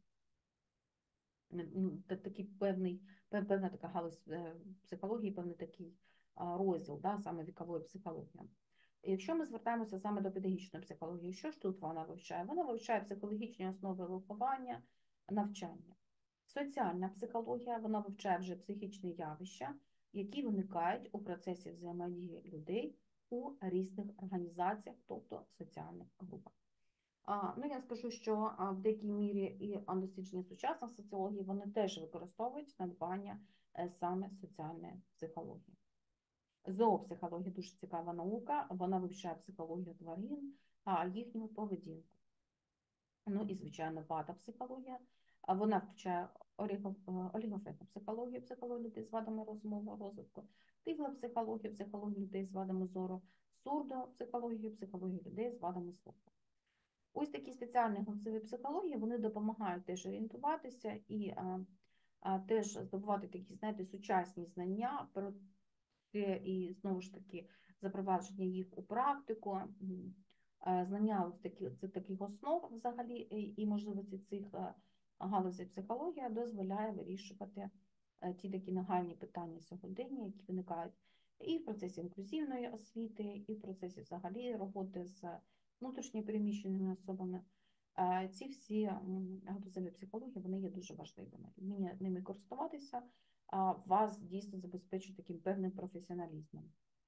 ну, такий певний, певна така галузь психології, певний такий розділ, да, саме вікової психології. Якщо ми звертаємося саме до педагогічної психології, що ж тут вона вивчає? Вона вивчає психологічні основи виховання, навчання. Соціальна психологія, вона вивчає вже психічні явища, які виникають у процесі взаємодії людей у різних організаціях, тобто соціальних групах. А, ну, я скажу, що в деякій мірі і дослідження сучасної соціології, вони теж використовують надбання саме соціальної психології. Зоопсихологія – дуже цікава наука, вона вивчає психологію тварин, а їхню поведінку. Ну і, звичайно, патопсихологія. Вона включає олігофренну психологію, психологію людей з вадами розмови, розвитку, тифлопсихологію, психологію людей з вадами зору, сурдопсихологію, психологію людей з вадами слуху. Ось такі спеціальні галузеві психології, вони допомагають теж орієнтуватися і а, а, теж здобувати такі, знаєте, сучасні знання про те, і, знову ж таки, запровадження їх у практику, знання ось такі, це таких основ взагалі і можливості цих галузей психологія дозволяє вирішувати ті такі нагальні питання сьогодення, які виникають і в процесі інклюзивної освіти, і в процесі взагалі роботи з внутрішньо переміщеними особами. Ці всі галузеві психології, вони є дуже важливими. Вміння ними користуватися вас дійсно забезпечує таким певним професіоналізмом.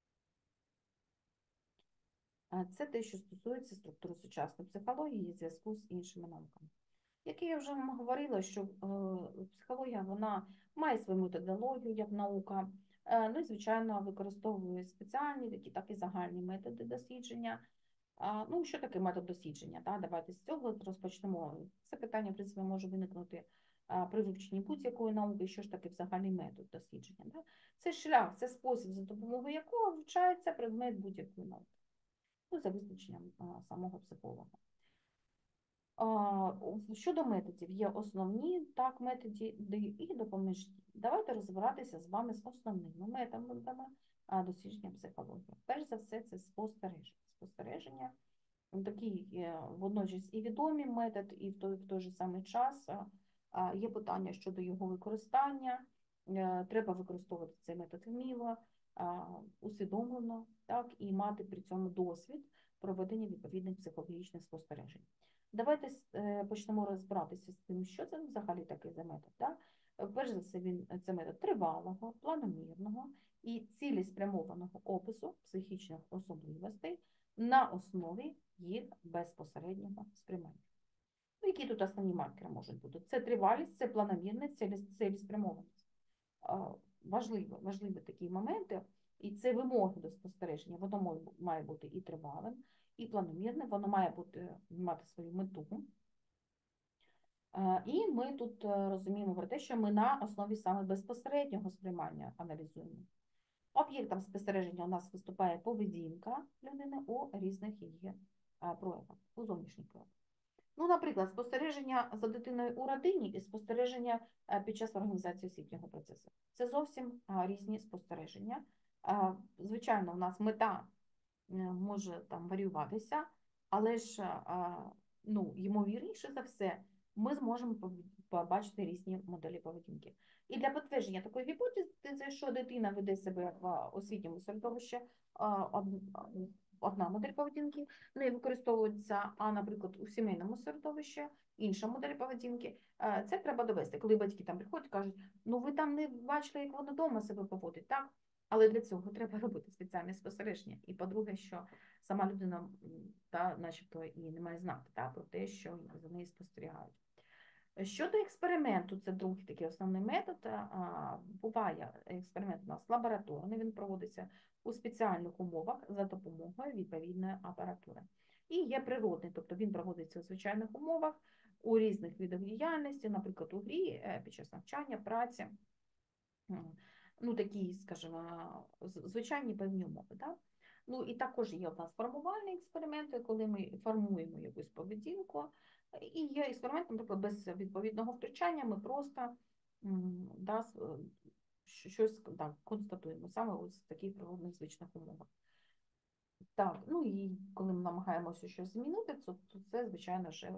Це те, що стосується структури сучасної психології і зв'язку з іншими науками. Як я вже вам говорила, що психологія вона має свою методологію як наука, ну і, звичайно, використовує спеціальні, такі, так і загальні методи дослідження. Ну, що таке метод дослідження? Давайте з цього розпочнемо. Це питання, в принципі, може виникнути при вивченні будь-якої науки, що ж таке взагалі метод дослідження. Да? Це шлях, це спосіб, за допомогою якого вивчається предмет будь-якої науки. Ну, за визначенням самого психолога. Щодо методів, є основні так, методи і допоміжні. Давайте розбиратися з вами з основними методами дослідження психології. Перш за все, це спостереження. Спостереження такий водночас і відомий метод, і в той, в той же самий час є питання щодо його використання. Треба використовувати цей метод вміло, усвідомлено, так, і мати при цьому досвід проведення відповідних психологічних спостережень. Давайте почнемо розбиратися з тим, що це взагалі такий за метод. Так? Перш за все, він, це метод тривалого, планомірного і цілеспрямованого опису психічних особливостей на основі їх безпосереднього сприймання. Ну, які тут основні маркери можуть бути? Це тривалість, це планомірність, це цілеспрямованість. Важливо, важливі такі моменти, і це вимоги до спостереження. Воно має бути і тривалим, і планомірним, воно має бути, мати свою мету. І ми тут розуміємо про те, що ми на основі саме безпосереднього сприймання аналізуємо. Об'єктом спостереження у нас виступає поведінка людини у різних її проявах, у зовнішніх проявах. Ну, наприклад, спостереження за дитиною у родині і спостереження під час організації освітнього процесу. Це зовсім різні спостереження. Звичайно, у нас мета може там варіюватися, але ж, ну, ймовірніше за все, ми зможемо побачити різні моделі поведінки. І для підтвердження такої гіпотези, що дитина веде себе в освітньому середовищі, одна модель поведінки не використовується, а, наприклад, у сімейному середовищі інша модель поведінки. Це треба довести. Коли батьки там приходять, кажуть, ну ви там не бачили, як вони вдома себе поводять, так? Але для цього треба робити спеціальне спостереження. І, по-друге, що сама людина, та, начебто, і не має знати та, про те, що за нею спостерігають. Щодо експерименту, це другий такий основний метод. Буває експеримент у нас лабораторний, він проводиться у спеціальних умовах за допомогою відповідної апаратури. І є природний, тобто він проводиться у звичайних умовах, у різних видах діяльності, наприклад, у грі, під час навчання, праці. Ну, такі, скажімо, звичайні певні умови. Так? Ну, і також є у нас формувальні експерименти, коли ми формуємо якусь поведінку. І є експеримент, наприклад, без відповідного втручання, ми просто да, щось да, констатуємо, саме ось в таких природних звичних умовах. Так, ну і коли ми намагаємося щось змінити, то це, звичайно, вже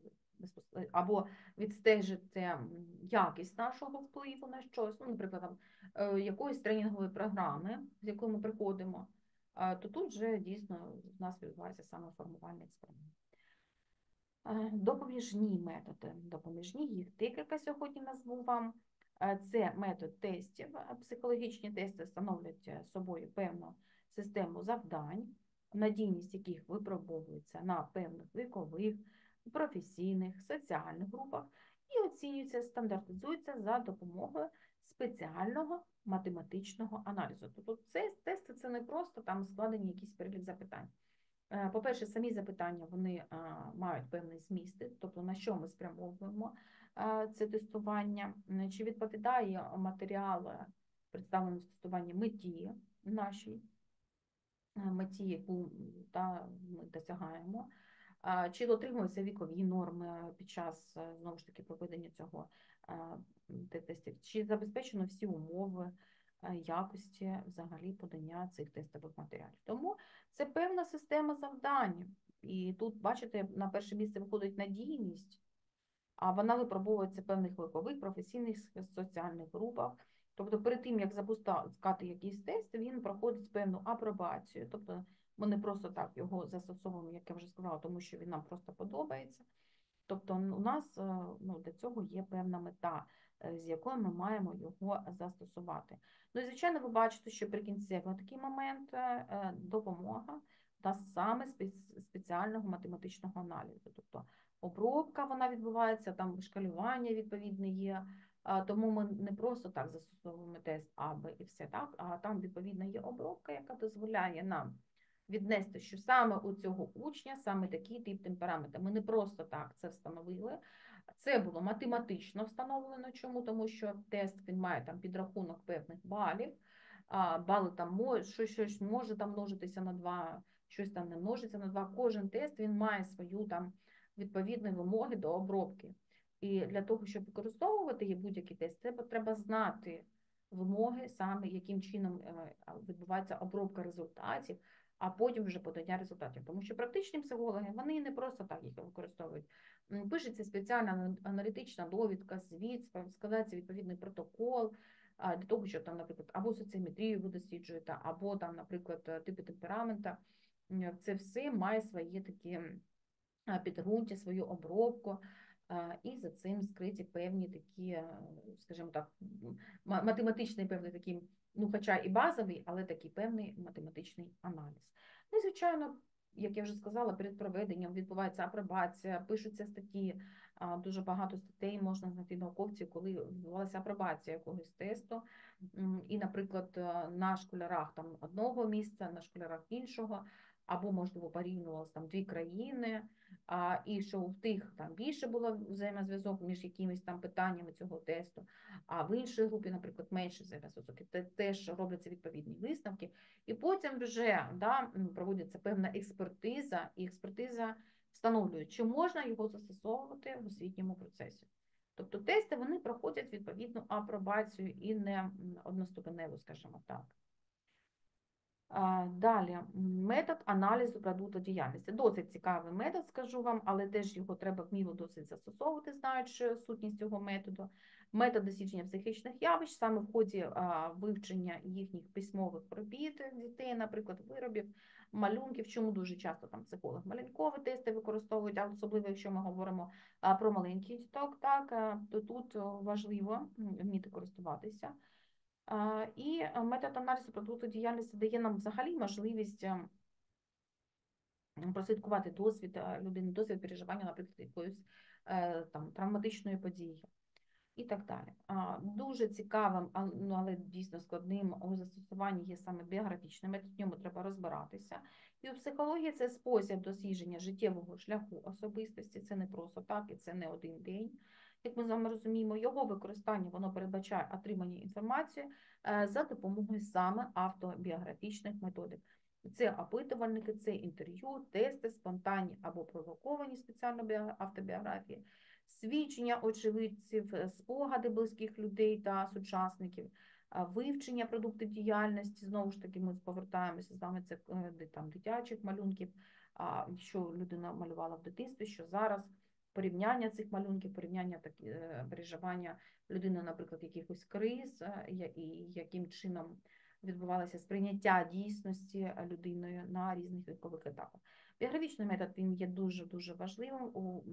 або відстежити якість нашого впливу на щось, ну, наприклад, там, якоїсь тренінгової програми, з якою ми приходимо, то тут вже дійсно в нас відбувається саме формувальний експеримент. Допоміжні методи. Допоміжні, їх декілька сьогодні назву вам. Це метод тестів. Психологічні тести становлять собою певну систему завдань, надійність яких випробовується на певних вікових, професійних, соціальних групах і оцінюється, стандартизується за допомогою спеціального математичного аналізу. Тобто це тести це не просто там складені якісь перелік запитань. По-перше, самі запитання вони мають певний зміст, тобто на що ми спрямовуємо це тестування, чи відповідає матеріал, представлений в тестуванні, меті нашій, меті, яку та, ми досягаємо, чи дотримуються вікові норми під час, знову ж таки, проведення цього тестів, чи забезпечено всі умови якості взагалі подання цих тестових матеріалів. Тому це певна система завдань. І тут, бачите, на перше місце виходить надійність, а вона випробовується в певних вікових, професійних, соціальних групах. Тобто перед тим, як запускати якийсь тест, він проходить певну апробацію. Тобто ми не просто так його застосовуємо, як я вже сказала, тому що він нам просто подобається. Тобто у нас ну, для цього є певна мета, з якою ми маємо його застосувати. Ну і, звичайно, ви бачите, що прикінцево такий момент допомога та саме спеціального математичного аналізу. Тобто обробка вона відбувається, там вишкалювання відповідне є, тому ми не просто так застосовуємо тест А, Б і все так, а там відповідно є обробка, яка дозволяє нам віднести, що саме у цього учня саме такий тип темпераменту. Ми не просто так це встановили, Це було математично встановлено. Чому? Тому що тест він має там підрахунок певних балів, а бали там може, щось, щось може там множитися на два, щось там не множиться на два. Кожен тест він має свою там відповідні вимоги до обробки. І для того, щоб використовувати її будь-який тест, треба, треба знати вимоги, саме яким чином відбувається обробка результатів, а потім вже подання результатів. Тому що практичні психологи, вони не просто так їх використовують. Пишеться спеціальна аналітична довідка, звіт, складається відповідний протокол, для того, щоб там, наприклад, або соціометрію ви досліджуєте, або там, наприклад, типи темперамента. Це все має свої такі підґрунтя, свою обробку, і за цим скриті певні такі, скажімо так, математичний певний такий, ну хоча і базовий, але такий певний математичний аналіз. Ну, і, звичайно, як я вже сказала, перед проведенням відбувається апробація, пишуться статті, дуже багато статей можна знайти науковців, коли відбувалася апробація якогось тесту, і, наприклад, на школярах там одного місця, на школярах іншого, або, можливо, порівнювалися там дві країни, а, і що в тих там більше було взаємозв'язок між якимись там питаннями цього тесту, а в іншій групі, наприклад, менше взаємозв'язок. Це теж робляться відповідні висновки. І потім вже да, проводиться певна експертиза, і експертиза встановлює, чи можна його застосовувати в освітньому процесі. Тобто тести, вони проходять відповідну апробацію і не одноступеневу, скажімо так. Далі, метод аналізу продукту діяльності. Досить цікавий метод, скажу вам, але теж його треба вміло досить застосовувати, знаючи сутність цього методу. Метод дослідження психічних явищ, саме в ході вивчення їхніх письмових робіт дітей, наприклад, виробів, малюнків, чому дуже часто там психолог малюнкові тести використовують, а особливо, якщо ми говоримо про маленький діток, так, то тут важливо вміти користуватися. І метод аналізу продукту діяльності дає нам взагалі можливість прослідкувати досвід людини, досвід переживання, наприклад, якоїсь там травматичної події і так далі. Дуже цікавим, ну, але дійсно складним у застосуванні є саме біографічний метод, в ньому треба розбиратися. І у психології це спосіб дослідження життєвого шляху особистості, це не просто так, і це не один день. Як ми з вами розуміємо, його використання, воно передбачає отримання інформації за допомогою саме автобіографічних методик. Це опитувальники, це інтерв'ю, тести, спонтанні або провоковані спеціально автобіографії, свідчення очевидців, спогади близьких людей та сучасників, вивчення продуктів діяльності, знову ж таки ми повертаємося з вами, це там дитячих малюнків, що людина малювала в дитинстві, що зараз, порівняння цих малюнків, порівняння такі, переживання людини, наприклад, якихось криз, і яким чином відбувалося сприйняття дійсності людиною на різних вікових етапах. Біографічний метод він є дуже-дуже важливим. У,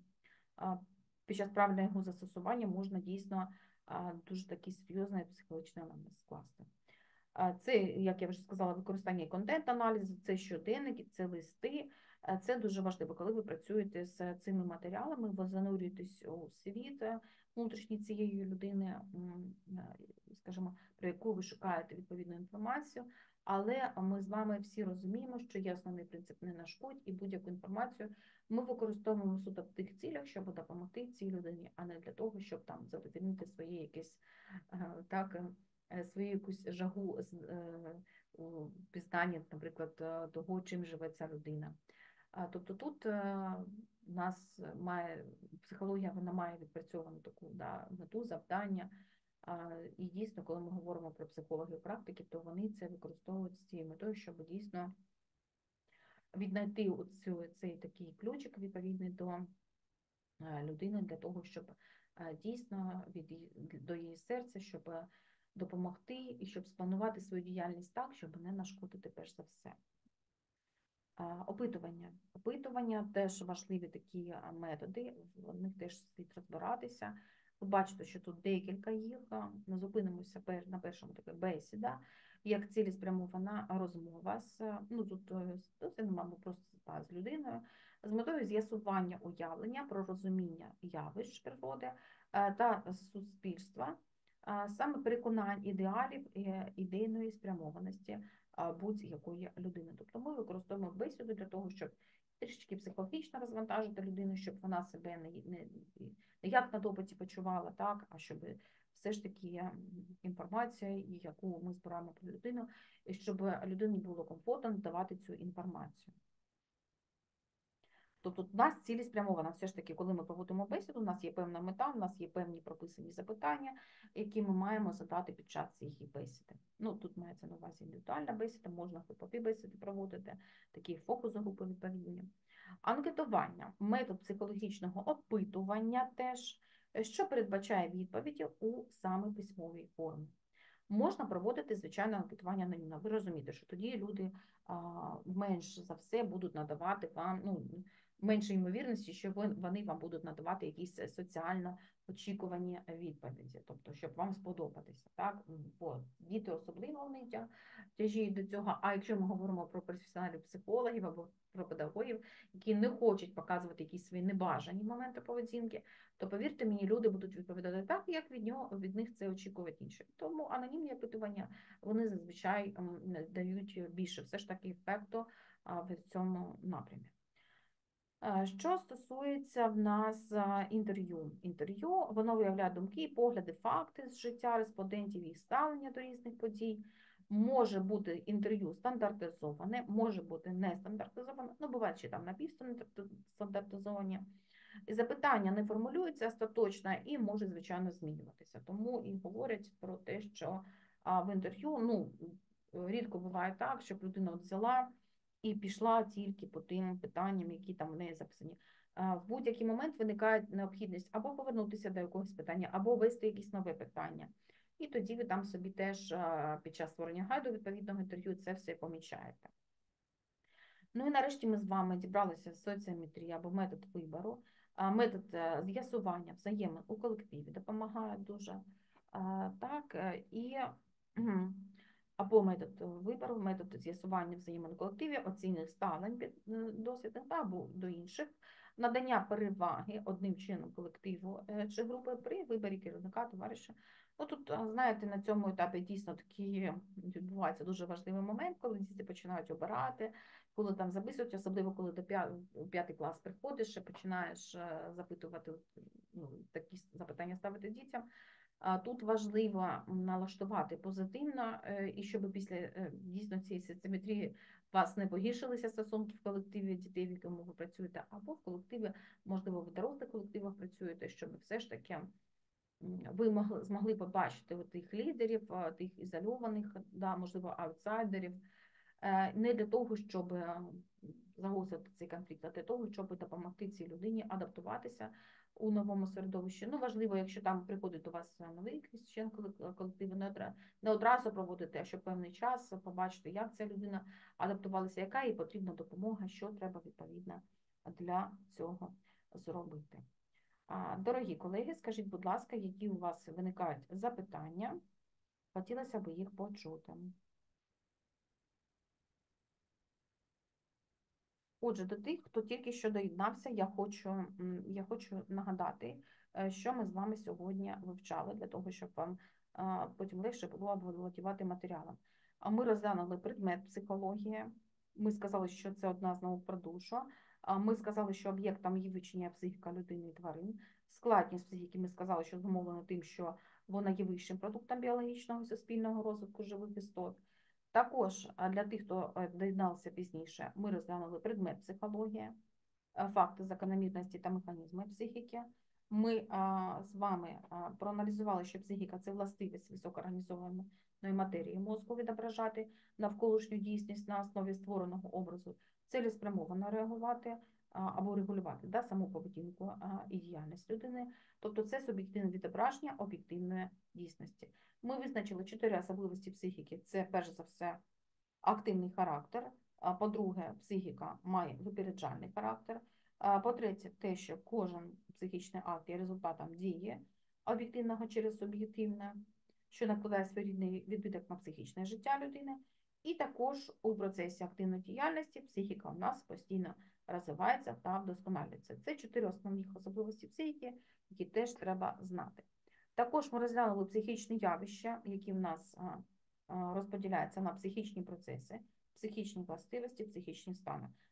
під час правильного його застосування можна дійсно дуже такий серйозний психологічний аналіз скласти. Це, як я вже сказала, використання контент-аналізу, це щоденники, це листи. Це дуже важливо, коли ви працюєте з цими матеріалами, ви занурюєтесь у світ внутрішній цієї людини, скажімо, про яку ви шукаєте відповідну інформацію, але ми з вами всі розуміємо, що є основний принцип «не нашкодь», і будь-яку інформацію ми використовуємо суто в тих цілях, щоб допомогти цій людині, а не для того, щоб там задовольнити свої якісь, так, свою якусь жагу у пізнанні, наприклад, того, чим живе ця людина. Тобто тут у нас має, психологія вона має відпрацьовану таку да, мету, завдання, і дійсно, коли ми говоримо про психологію практики, то вони це використовують з цією метою, щоб дійсно віднайти оцю, цей такий ключик відповідний до людини, для того, щоб дійсно від, до її серця, щоб допомогти і щоб спланувати свою діяльність так, щоб не нашкодити перш за все. Опитування. Опитування теж важливі такі методи, в них теж слід розбиратися. Ви бачите, що тут декілька їх. Ми зупинимося на першому, таке бесіда, як цілеспрямована розмова з, ну тут це маємо просто з людиною, з метою з'ясування уявлення про розуміння явищ природи та суспільства, саме переконань ідеалів ідейної спрямованості будь-якої людини. Тобто ми використовуємо бесіду для того, щоб трішечки психологічно розвантажити людину, щоб вона себе не, не, не як на допиті почувала, так, а щоб все ж таки інформація, яку ми збираємо про людину, і щоб людині було комфортно давати цю інформацію. Тобто у нас цілеспрямована, все ж таки, коли ми проводимо бесіду, у нас є певна мета, у нас є певні прописані запитання, які ми маємо задати під час цієї бесіди. Ну, тут мається на увазі індивідуальна бесіда, можна групові бесіди проводити, такі фокус групи відповідні. Анкетування, метод психологічного опитування теж, що передбачає відповіді у саме письмовій формі. Можна проводити, звичайно, анкетування анонімно. Ви розумієте, що тоді люди а, менш за все будуть надавати вам, ну, менше ймовірності, що вони вам будуть надавати якісь соціально очікувані відповіді, тобто, щоб вам сподобатися, так? Бо діти особливо вони тяжіють до цього, а якщо ми говоримо про професіоналів психологів або про педагогів, які не хочуть показувати якісь свої небажані моменти поведінки, то, повірте мені, люди будуть відповідати так, як від нього, від них це очікують інші. Тому анонімні опитування, вони зазвичай дають більше все ж таки ефекту в цьому напрямі. Що стосується в нас інтерв'ю. Інтерв'ю, воно виявляє думки, погляди, факти з життя респондентів, їх ставлення до різних подій. Може бути інтерв'ю стандартизоване, може бути не стандартизоване, ну, буває, чи там напівстандартизовані. Запитання не формулюються остаточно і може, звичайно, змінюватися. Тому і говорять про те, що в інтерв'ю, ну, рідко буває так, щоб людина взяла і пішла тільки по тим питанням, які там в неї записані. В будь-який момент виникає необхідність або повернутися до якогось питання, або ввести якісь нове питання. І тоді ви там собі теж під час створення гайду відповідного інтерв'ю це все помічаєте. Ну і нарешті ми з вами дібралися в соціометрії або метод вибору. Метод з'ясування взаємин у колективі допомагає дуже. Так, і або метод вибору, метод з'ясування взаємин у колективі, оцінює ставлень досвідних або до інших, надання переваги одним чином колективу чи групи при виборі керівника, товариша. Ну, тут, знаєте, на цьому етапі дійсно такий відбувається дуже важливий момент, коли діти починають обирати, коли там записують, особливо коли до п'ятий клас приходиш, починаєш запитувати, ну, такі запитання ставити дітям. Тут важливо налаштувати позитивно, і щоб після дійсно цієї соціометрії у вас не погіршилися стосунки в колективі дітей, в якому ви працюєте, або в колективі, можливо, в дорослих колективах працюєте, щоб все ж таки ви могли, змогли побачити тих лідерів, тих ізольованих, да, можливо, аутсайдерів, не для того, щоб загострити цей конфлікт, а для того, щоб допомогти цій людині адаптуватися у новому середовищі. Ну, важливо, якщо там приходить до вас новий член колективу, не одразу проводити, а щоб певний час побачити, як ця людина адаптувалася, яка їй потрібна допомога, що треба відповідно для цього зробити. Дорогі колеги, скажіть, будь ласка, які у вас виникають запитання? Хотілося б їх почути. Отже, до тих, хто тільки що доєднався, я хочу, я хочу нагадати, що ми з вами сьогодні вивчали, для того, щоб вам потім легше було володіти матеріалом. Ми розглянули предмет психології, ми сказали, що це одна з наук про душу, ми сказали, що об'єктом її вивчення психіка людини і тварин, складність психіки ми сказали, що зумовлено тим, що вона є вищим продуктом біологічного і суспільного розвитку живих істот. Також для тих, хто доєднався пізніше, ми розглянули предмет психологія, факти закономірності та механізми психіки. Ми з вами проаналізували, що психіка – це властивість високоорганізованої матерії мозку відображати навколишню дійсність на основі створеного образу, цілеспрямовано реагувати або регулювати, да, саму поведінку і діяльність людини. Тобто це суб'єктивне відображення об'єктивної дійсності. Ми визначили чотири особливості психіки. Це, перш за все, активний характер. По-друге, психіка має випереджальний характер. По-третє, те, що кожен психічний акт є результатом дії об'єктивного через суб'єктивне, що накладає своєрідний відбиток на психічне життя людини. І також у процесі активної діяльності психіка у нас постійно розвивається та вдосконалюється. Це чотири основних особливості психіки, які теж треба знати. Також ми розглянули психічні явища, які в нас розподіляються на психічні процеси, психічні властивості, психічні стани.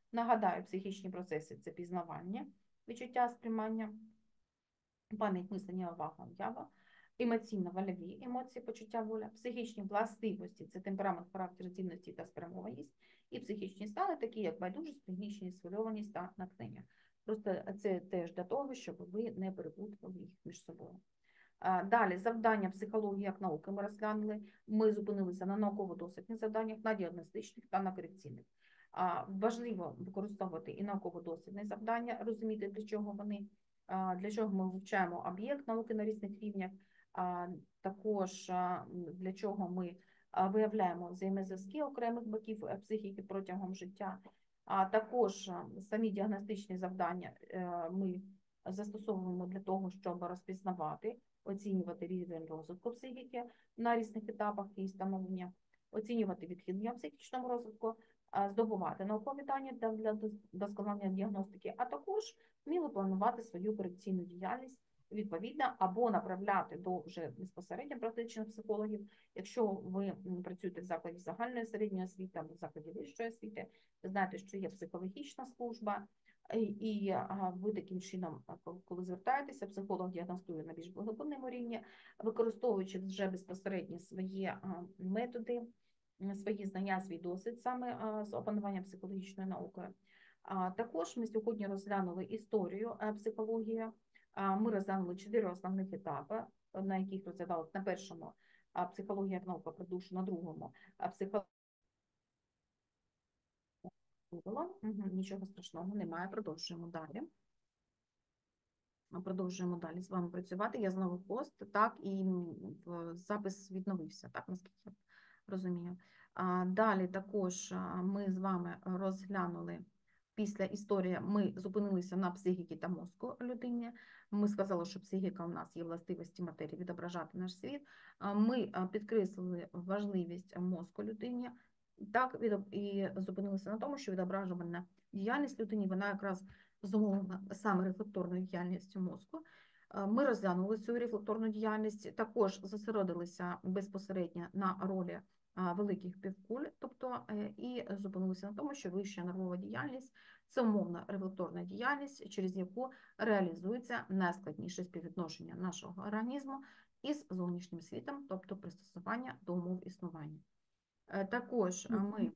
Нагадаю, психічні процеси – це пізнавання, відчуття, сприймання, пам'ять, мислення, увага, уява, емоційно-вольові емоції, почуття, воля, психічні властивості – це темперамент, характер, цінності та спрямованість, і психічні стани, такі як байдужість, технічність, схвильованість та натхнення. Просто це теж для того, щоб ви не переплутали їх між собою. Далі, завдання психології як науки ми розглянули. Ми зупинилися на науково-дослідних завданнях, на діагностичних та на корекційних. Важливо використовувати і науково-дослідні завдання, розуміти, для чого вони, для чого ми вивчаємо об'єкт науки на різних рівнях, також для чого ми виявляємо взаємозв'язки окремих боків психіки протягом життя. А також самі діагностичні завдання ми застосовуємо для того, щоб розпізнавати, оцінювати рівень розвитку психіки на різних етапах її становлення, оцінювати відхилення в психічному розвитку, здобувати наукові дані для досконалення діагностики, а також вміло планувати свою корекційну діяльність відповідно або направляти до вже безпосередньо практичних психологів. Якщо ви працюєте в закладі загальної середньої освіти або в закладі вищої освіти, ви знаєте, що є психологічна служба, і ви таким чином, коли звертаєтеся, психолог діагностує на більш глибинному рівні, використовуючи вже безпосередньо свої методи, свої знання, свій досвід саме з опанування психологічною наукою. Також ми сьогодні розглянули історію психології. Ми розглянули чотири основних етапи, на яких розглядали на першому психологія як наука про душу, на другому психологія. Угу, нічого страшного немає, продовжуємо далі. Продовжуємо далі з вами працювати. Я знову пост, так, і запис відновився, так, наскільки я розумію. Далі також ми з вами розглянули, після історії ми зупинилися на психіці та мозку людини. Ми сказали, що психіка у нас є властивості матерії відображати наш світ. Ми підкреслили важливість мозку людині, так, і зупинилися на тому, що відображувальна діяльність людині, вона якраз зумовлена саме рефлекторною діяльністю мозку. Ми розглянули цю рефлекторну діяльність, також зосередилися безпосередньо на ролі великих півкуль, тобто і зупинилися на тому, що вища нервова діяльність – це умовна рефлекторна діяльність, через яку реалізується найскладніше співвідношення нашого організму із зовнішнім світом, тобто пристосування до умов існування. Також ми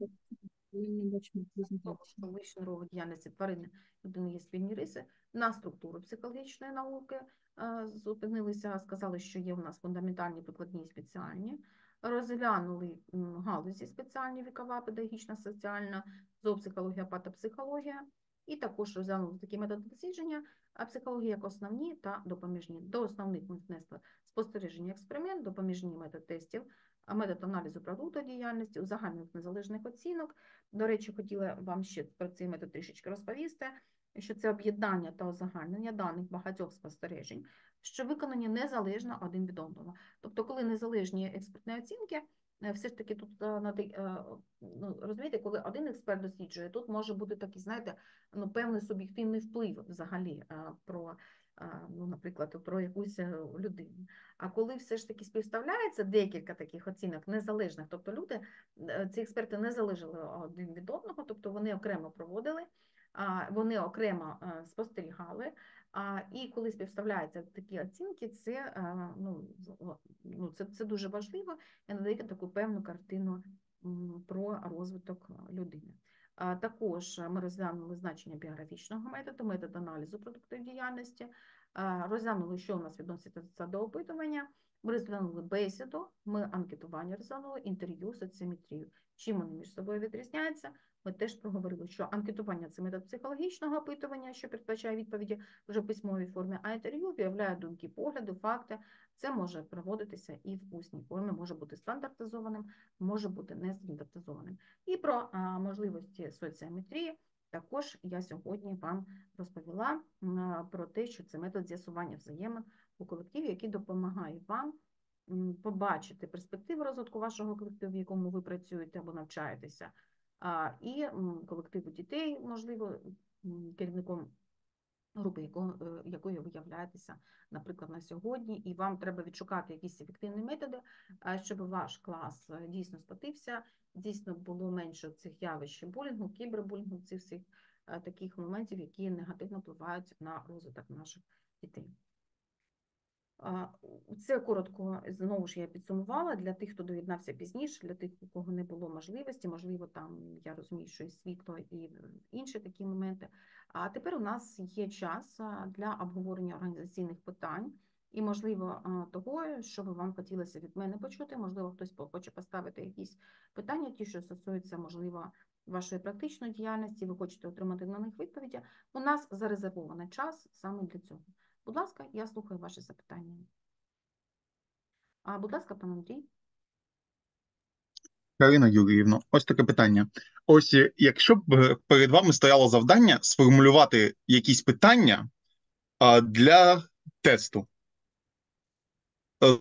вища нервова діяльність тварини людини є спільні риси, на структуру психологічної науки зупинилися, сказали, що є у нас фундаментальні, прикладні і спеціальні. Розглянули галузі спеціальні, вікова, педагогічна, соціальна, зоопсихологія, патопсихологія. І також розглянули такі методи дослідження, психологія як основні та допоміжні. До основних ми внесли спостереження, експеримент, допоміжні метод тестів, метод аналізу продукту діяльності, узагальнених незалежних оцінок. До речі, хотіла вам ще про цей метод трішечки розповісти, що це об'єднання та узагальнення даних багатьох спостережень, що виконані незалежно один від одного. Тобто, коли незалежні експертні оцінки, все ж таки тут, ну, розумієте, коли один експерт досліджує, тут може бути такий, знаєте, ну, певний суб'єктивний вплив взагалі про, ну, наприклад, про якусь людину. А коли все ж таки співставляється декілька таких оцінок незалежних, тобто люди, ці експерти не залежали один від одного, тобто вони окремо проводили, вони окремо спостерігали, і коли співставляються такі оцінки, це, ну, ну, це, це дуже важливо і надає таку певну картину про розвиток людини. Також ми розглянули значення біографічного методу, метод аналізу продуктів діяльності, розглянули, що у нас відноситься до опитування, ми розглянули бесіду, ми анкетування розглянули, інтерв'ю, соціометрію. Чим вони між собою відрізняються? Ми теж проговорили, що анкетування – це метод психологічного опитування, що передбачає відповіді вже в письмовій формі, а інтерв'ю виявляє думки, погляди, факти. Це може проводитися і в усній формі, може бути стандартизованим, може бути нестандартизованим. І про а, можливості соціометрії також я сьогодні вам розповіла а, про те, що це метод з'ясування взаємин у колективі, який допомагає вам м, побачити перспективу розвитку вашого колективу, в якому ви працюєте або навчаєтеся, а, і м, колективу дітей, можливо, м, керівником групи, яко- е, якою ви являєтеся, наприклад, на сьогодні, і вам треба відшукати якісь ефективні методи, е, щоб ваш клас е, дійсно сплатився, дійсно було менше цих явищ булінгу, кібербулінгу, цих всіх е, таких моментів, які негативно впливають на розвиток наших дітей. А, Це коротко, знову ж я підсумувала для тих, хто доєднався пізніше, для тих, у кого не було можливості, можливо, там, я розумію, що і світло, і інші такі моменти. А тепер у нас є час а, для обговорення організаційних питань і, можливо, а, того, що би вам хотілося від мене почути, можливо, хтось хоче поставити якісь питання, ті, що стосуються, можливо, вашої практичної діяльності, ви хочете отримати на них відповіді. У нас зарезервований час саме для цього. Будь ласка, я слухаю ваші запитання. А, будь ласка, пан Андрій. Карина Юріївна, ось таке питання. Ось е, якщо б е, перед вами стояло завдання сформулювати якісь питання а, для тесту, е,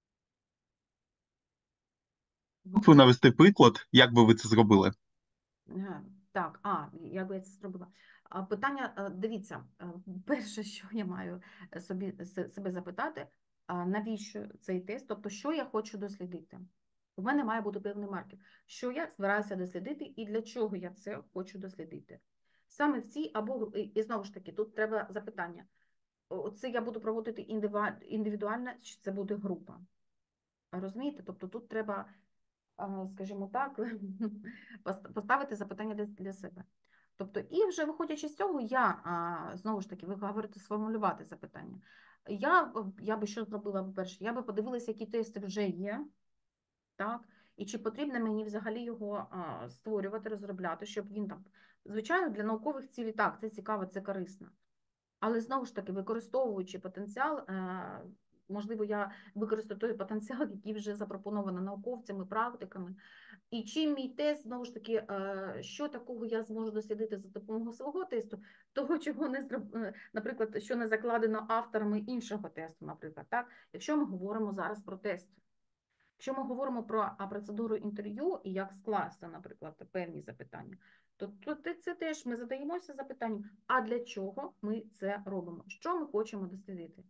мог ви навести приклад, як би ви це зробили? Ага, так, а, як би я це зробила? А, Питання, е, дивіться, е, перше, що я маю собі, с- себе запитати, а, навіщо цей тест, тобто, що я хочу дослідити? У мене має бути певний маркер, що я збираюся дослідити і для чого я це хочу дослідити. Саме в цій, або, і, і знову ж таки, тут треба запитання. Оце я буду проводити індивіду- індивідуально, чи це буде група? Розумієте? Тобто тут треба, скажімо так, поставити запитання для, для себе. Тобто, і вже виходячи з цього, я, знову ж таки, ви говорите, сформулювати запитання. Я, я би що зробила, по-перше, я би подивилася, які тести вже є, так, і чи потрібно мені взагалі його створювати, розробляти, щоб він там, звичайно, для наукових цілей, так, це цікаво, це корисно. Але знову ж таки, використовуючи потенціал, можливо, я використаю той потенціал, який вже запропоновано науковцями, практиками. І чим мій тест, знову ж таки, що такого я зможу дослідити за допомогою свого тесту, того, чого не зроб... наприклад, що не закладено авторами іншого тесту, наприклад, так? Якщо ми говоримо зараз про тест. Якщо ми говоримо про процедуру інтерв'ю і як скласти, наприклад, певні запитання, то, то це теж ми задаємося запитанням, а для чого ми це робимо? Що ми хочемо дослідити?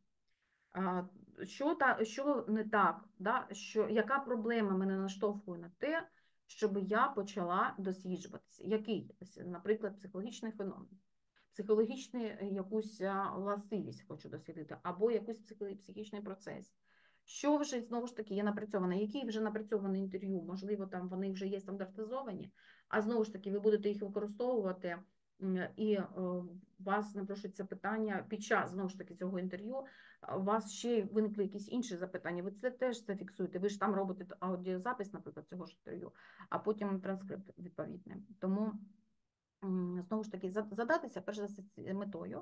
Що, та, що не так? Да? Що, яка проблема мене наштовхує на те, щоб я почала досліджуватися? Який, наприклад, психологічний феномен? Психологічну якусь властивість хочу дослідити, або якийсь психічний процес. Що вже, знову ж таки, є напрацьоване, які вже напрацьовані інтерв'ю, можливо, там вони вже є стандартизовані, а знову ж таки, ви будете їх використовувати, і у вас напрошується питання під час, знову ж таки, цього інтерв'ю, у вас ще виникли якісь інші запитання, ви це теж зафіксуєте, ви ж там робите аудіозапис, наприклад, цього ж інтерв'ю, а потім транскрипт відповідний. Тому, знову ж таки, задатися, перш за все, метою,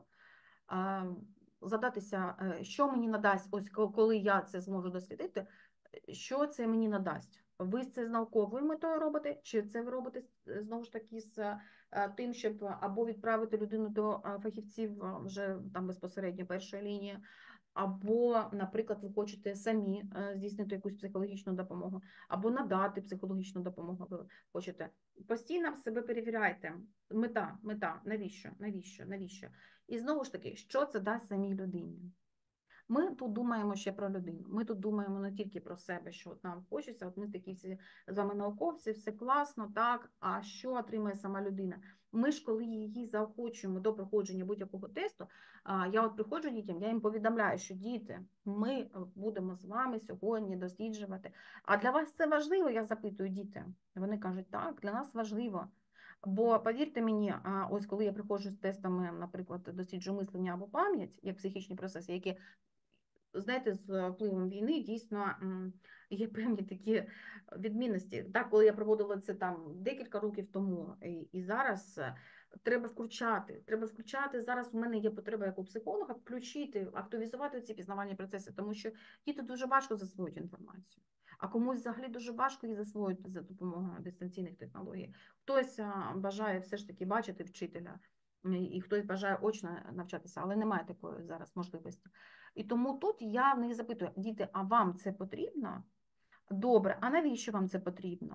задатися, що мені надасть, ось коли я це зможу дослідити, що це мені надасть. Ви це з науковою метою робите, чи це ви робите, знову ж таки, з тим, щоб або відправити людину до фахівців вже там безпосередньо першої лінії, або, наприклад, ви хочете самі здійснити якусь психологічну допомогу, або надати психологічну допомогу ви хочете. Постійно себе перевіряйте. Мета, мета, навіщо, навіщо, навіщо? І знову ж таки, що це дасть самій людині? Ми тут думаємо ще про людину. Ми тут думаємо не тільки про себе, що от нам хочеться, от ми такі всі з вами науковці, все класно, так, а що отримає сама людина? Ми ж, коли її заохочуємо до проходження будь-якого тесту, я от приходжу дітям, я їм повідомляю, що діти, ми будемо з вами сьогодні досліджувати. А для вас це важливо, я запитую діти. Вони кажуть, так, для нас важливо. Бо, повірте мені, ось коли я приходжу з тестами, наприклад, досліджую мислення або пам'ять, як психічні процеси, які, знаєте, з впливом війни дійсно є певні такі відмінності. Так, коли я проводила це там декілька років тому, і, і зараз треба включати, треба включати, зараз у мене є потреба як у психолога, включити, активізувати ці пізнавальні процеси, тому що діти дуже важко засвоюють інформацію. А комусь взагалі дуже важко її засвоїти за допомогою дистанційних технологій. Хтось бажає все ж таки бачити вчителя, і хтось бажає очно навчатися, але немає такої зараз можливості. І тому тут я в них запитую, діти, а вам це потрібно? Добре, а навіщо вам це потрібно?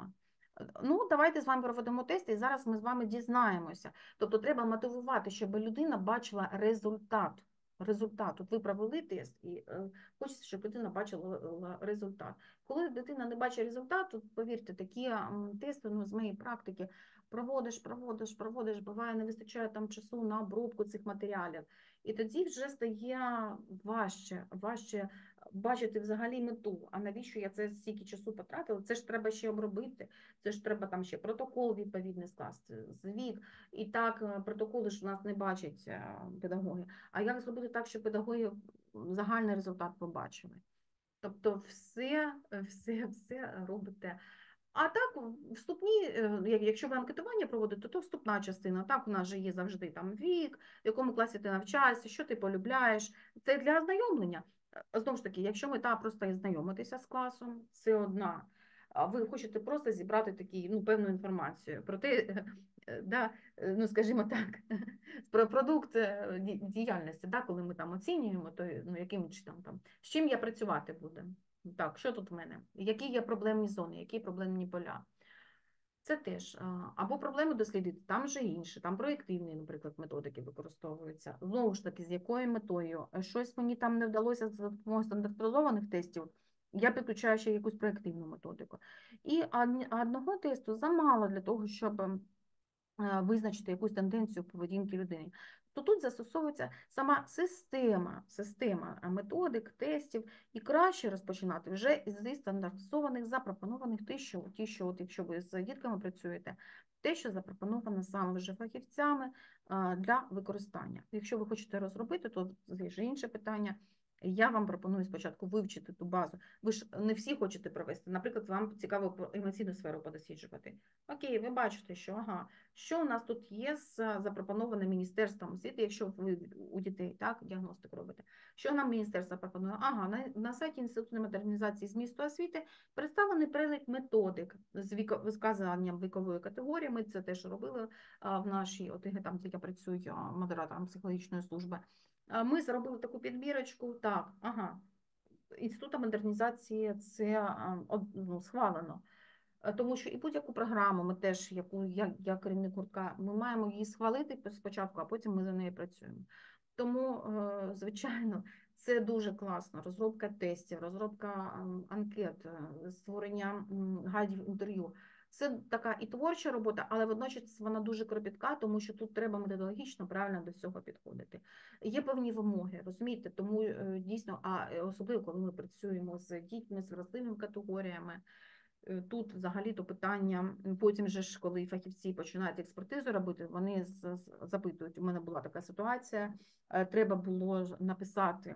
Ну, давайте з вами проведемо тест, і зараз ми з вами дізнаємося. Тобто треба мотивувати, щоб людина бачила результат. Результат. От ви провели тест, і е, хочеться, щоб людина бачила е, результат. Коли дитина не бачить результату, повірте, такі м, тести, ну, з моєї практики, проводиш, проводиш, проводиш, буває, не вистачає там часу на обробку цих матеріалів. І тоді вже стає важче, важче бачити взагалі мету. А навіщо я це стільки часу потратила? Це ж треба ще обробити. Це ж треба там ще протокол відповідний скласти, звіт. І так, протоколи ж у нас не бачать педагоги. А як зробити так, щоб педагоги загальний результат побачили? Тобто все, все, все робите. А так, вступні, якщо ви анкетування проводите, то вступна частина. Так, у нас же є завжди там вік, в якому класі ти навчаєшся, що ти полюбляєш. Це для ознайомлення. Знову ж таки, якщо мета просто знайомитися з класом, це одна. А ви хочете просто зібрати такі, ну, певну інформацію про те, да, ну, скажімо так, про продукт діяльності, да, коли ми там оцінюємо, то ну, яким чином там, з чим я працювати буду. Так, що тут в мене? Які є проблемні зони, які проблемні поля? Це теж. Або проблеми дослідити, там вже інше, там проєктивні, наприклад, методики використовуються. Знову ж таки, з якою метою? Щось мені там не вдалося за допомогою стандартизованих тестів, я підключаю ще якусь проєктивну методику. І одного тесту замало для того, щоб визначити якусь тенденцію поведінки людини. То тут застосовується сама система, система методик, тестів, і краще розпочинати вже зі стандартизованих, запропонованих, ті, що, ті, що от, якщо ви з дітками працюєте, те, що запропоновано саме вже фахівцями для використання. Якщо ви хочете розробити, то це вже інше питання. Я вам пропоную спочатку вивчити ту базу. Ви ж не всі хочете провести. Наприклад, вам цікаво емоційну сферу подосліджувати. Окей, ви бачите, що ага, що у нас тут є з запропонованим Міністерством освіти, якщо ви у дітей так, діагностику робите. Що нам міністерство пропонує? Ага, на, на сайті Інституту модернізації змісту освіти представлений перелік методик з віко, вказанням вікової категорії. Ми це теж робили а, в нашій ОТГ, там де я працюю модератором психологічної служби. А, ми зробили таку підбірочку. Так, ага, Інституту модернізації це а, ну, схвалено. Тому що і будь-яку програму ми теж, яку я, я керівник гуртка, ми маємо її схвалити спочатку, а потім ми за нею працюємо. Тому, звичайно, це дуже класно. Розробка тестів, розробка анкет, створення гайдів інтерв'ю. Це така і творча робота, але водночас вона дуже кропітка, тому що тут треба методологічно правильно до всього підходити. Є певні вимоги, розумієте? Тому дійсно, а особливо, коли ми працюємо з дітьми, з вразливими категоріями, тут взагалі-то питання, потім же ж, коли фахівці починають експертизу робити, вони запитують, у мене була така ситуація, треба було написати,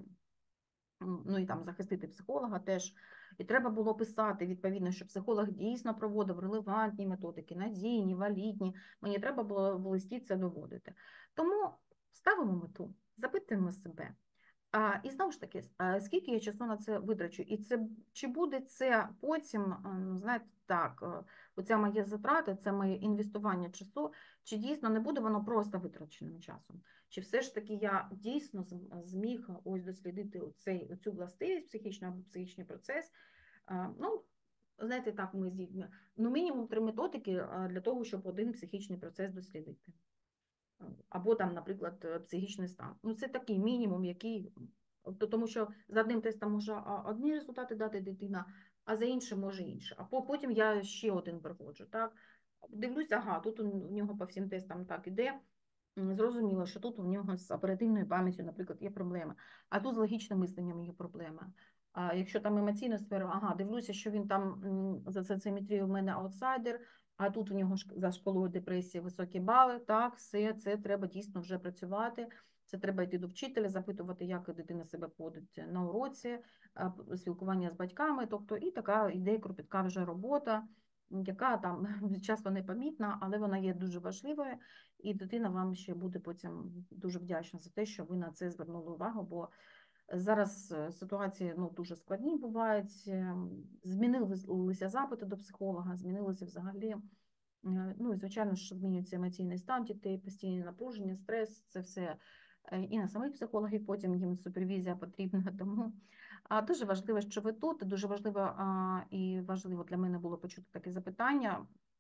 ну і там захистити психолога теж, і треба було писати, відповідно, що психолог дійсно проводив релевантні методики, надійні, валідні, мені треба було в листі це доводити. Тому ставимо мету, запитуємо себе. А, і знову ж таки, скільки я часу на це витрачу? І це, чи буде це потім, ну, знаєте, так, оця моя затрата, це моє інвестування часу, чи дійсно не буде воно просто витраченим часом? Чи все ж таки я дійсно зміг ось дослідити оцей, оцю властивість, психічний або психічний процес? А, ну, знаєте, так, ми з дітьми, ну, мінімум три методики для того, щоб один психічний процес дослідити. Або там, наприклад, психічний стан. Ну, це такий мінімум, який, тому що за одним тестом може одні результати дати дитина, а за іншим може інше. А потім я ще один проводжу, так? Дивлюся, ага, тут у нього по всім тестам так іде, зрозуміло, що тут у нього з оперативною пам'яттю, наприклад, є проблема, а тут з логічним мисленням є проблема. А якщо там емоційна сфера, ага, дивлюся, що він там за соціометрією в мене аутсайдер, а тут у нього за школою депресії високі бали, так, все, це треба дійсно вже працювати, це треба йти до вчителя, запитувати, як дитина себе поводить на уроці, спілкування з батьками, тобто і така йде кропітка вже робота, яка там часто непомітна, але вона є дуже важливою, і дитина вам ще буде потім дуже вдячна за те, що ви на це звернули увагу, бо зараз ситуації ну, дуже складні бувають, змінилися запити до психолога, змінилися взагалі, ну і звичайно, що змінюється емоційний стан дітей, постійне напруження, стрес, це все і на самих психологів, потім їм супервізія потрібна, тому дуже важливо, що ви тут, дуже важливо і важливо для мене було почути таке запитання,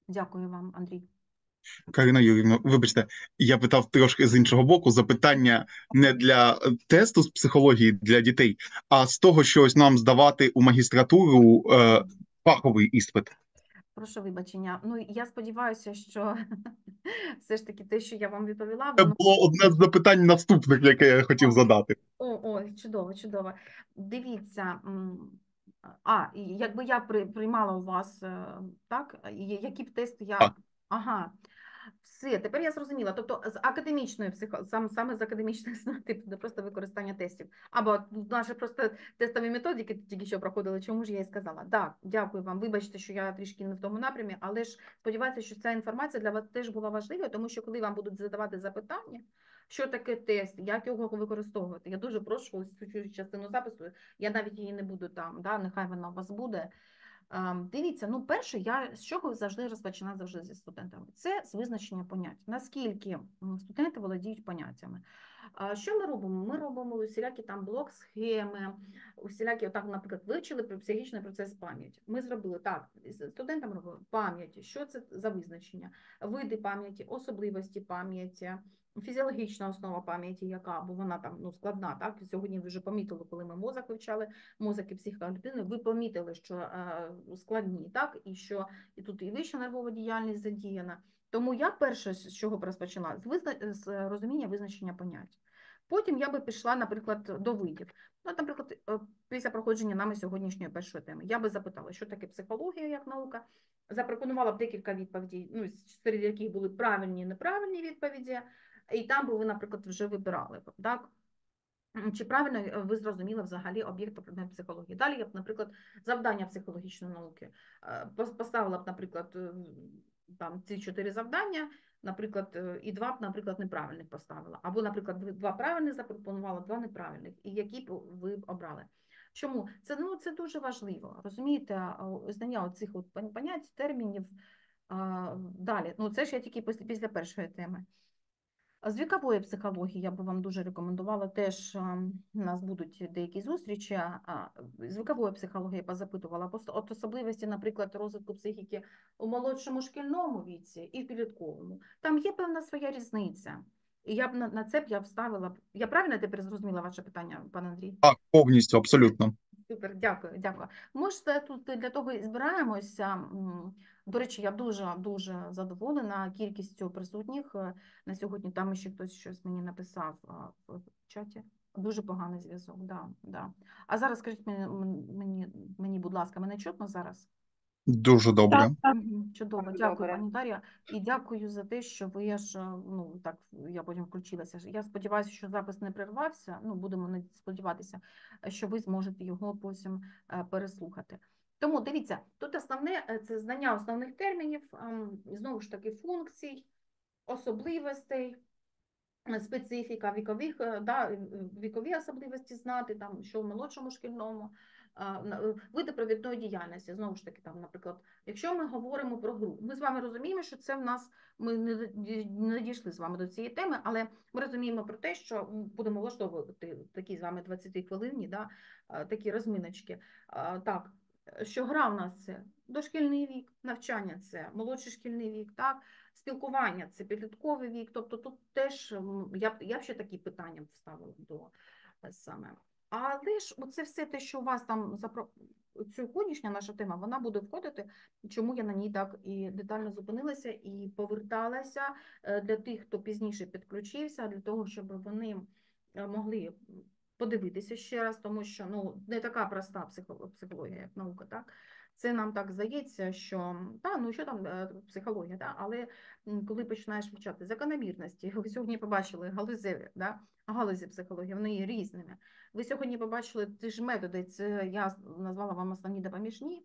Дякую вам, Андрій. Карина Юрівна, вибачте, я питав трошки з іншого боку, запитання не для тесту з психології для дітей, а з того, що ось нам здавати у магістратуру е, фаховий іспит. Прошу вибачення. Ну, я сподіваюся, що все ж таки те, що я вам відповіла, Це воно... було одне з запитань наступних, яке я хотів задати. О, о, чудово, чудово. Дивіться, м, а, і якби я при, приймала у вас, е, так, і які б тести я... Так. Ага, все, тепер я зрозуміла. Тобто з академічної психо... сам, саме з академічної типу, не просто використання тестів. Або наші просто тестові методики тільки що проходили, чому ж я і сказала. Так, дякую вам. Вибачте, що я трішки не в тому напрямі, але ж сподіваюся, що ця інформація для вас теж була важливою, тому що коли вам будуть задавати запитання, що таке тест, як його використовувати, я дуже прошу ось цю частину запису, я навіть її не буду там, да, нехай вона у вас буде. Дивіться, ну, перше, я з чого завжди розпочинаю завжди зі студентами? Це з визначення понять. Наскільки студенти володіють поняттями. Що ми робимо? Ми робимо усілякі там блок-схеми, усілякі, так, наприклад, вивчили психічний процес пам'яті. Ми зробили так, студентам робили пам'яті, що це за визначення, види пам'яті, особливості пам'яті, фізіологічна основа пам'яті, яка, бо вона там ну, складна. Так? Сьогодні ви вже помітили, коли ми мозок вивчали, мозок і психіка людини, ви помітили, що е, складні, так? І що і тут і вища нервова діяльність задіяна. Тому я перше, з чого б розпочала, з, визна... з розуміння визначення понять. Потім я би пішла, наприклад, до видів. Ну, наприклад, після проходження нами сьогоднішньої першої теми. Я би запитала, що таке психологія як наука, запропонувала б декілька відповідей, ну, серед яких були правильні і неправильні відповіді, і там би ви, наприклад, вже вибирали. Так? Чи правильно ви зрозуміли взагалі об'єкт та предмет психології? Далі я б, наприклад, завдання психологічної науки поставила б, наприклад, там ці чотири завдання, наприклад, і два б, наприклад, неправильних поставила. Або, наприклад, два правильних запропонувала, два неправильних. І які б ви обрали? Чому? Це, ну, це дуже важливо. Розумієте, знання оцих от понять, термінів. Далі, ну це ж я тільки після, після першої теми. З вікової психології я би вам дуже рекомендувала, теж у нас будуть деякі зустрічі. З вікової психології я позапитувала от особливості, наприклад, розвитку психіки у молодшому шкільному віці і в підлітковому. Там є певна своя різниця. І я б на, на це б я вставила. Я правильно тепер зрозуміла ваше питання, пан Андрій? Так, повністю, абсолютно. Супер, дякую, дякую. Ми ж тут для того і збираємося. До речі, я дуже-дуже задоволена кількістю присутніх. На сьогодні там ще хтось щось мені написав в чаті. Дуже поганий зв'язок, да, да. А зараз скажіть мені, мені, мені, будь ласка, мене чутно зараз? Дуже добре. Чудово, дякую, пані Дар'я. І дякую за те, що ви ж, ну, так, я потім включилася. Я сподіваюся, що запис не перервався, ну, будемо сподіватися, що ви зможете його потім переслухати. Тому, дивіться, тут основне, це знання основних термінів, знову ж таки, функцій, особливостей, специфіка вікових, да, вікові особливості знати, там, що в молодшому шкільному, види провідної діяльності, знову ж таки, там, наприклад, якщо ми говоримо про гру, ми з вами розуміємо, що це в нас, ми не дійшли з вами до цієї теми, але ми розуміємо про те, що будемо влаштовувати такі з вами двадцятихвилинні, да, такі розминочки. Так, що гра в нас це дошкільний вік, навчання це молодший шкільний вік, так, спілкування це підлітковий вік, тобто тут теж я б я б ще такі питання вставила до саме. Але ж оце все те, що у вас там запро... сьогоднішня наша тема, вона буде входити, чому я на ній так і детально зупинилася і поверталася для тих, хто пізніше підключився, для того, щоб вони могли подивитися ще раз, тому що ну, не така проста психологія, як наука, так? Це нам так здається, що, та, ну що там психологія, да? Але коли починаєш вивчати закономірності, ви сьогодні побачили галузеві, да? Галузі психології, вони є різними. Ви сьогодні побачили ті ж методи, це я назвала вам основні допоміжні,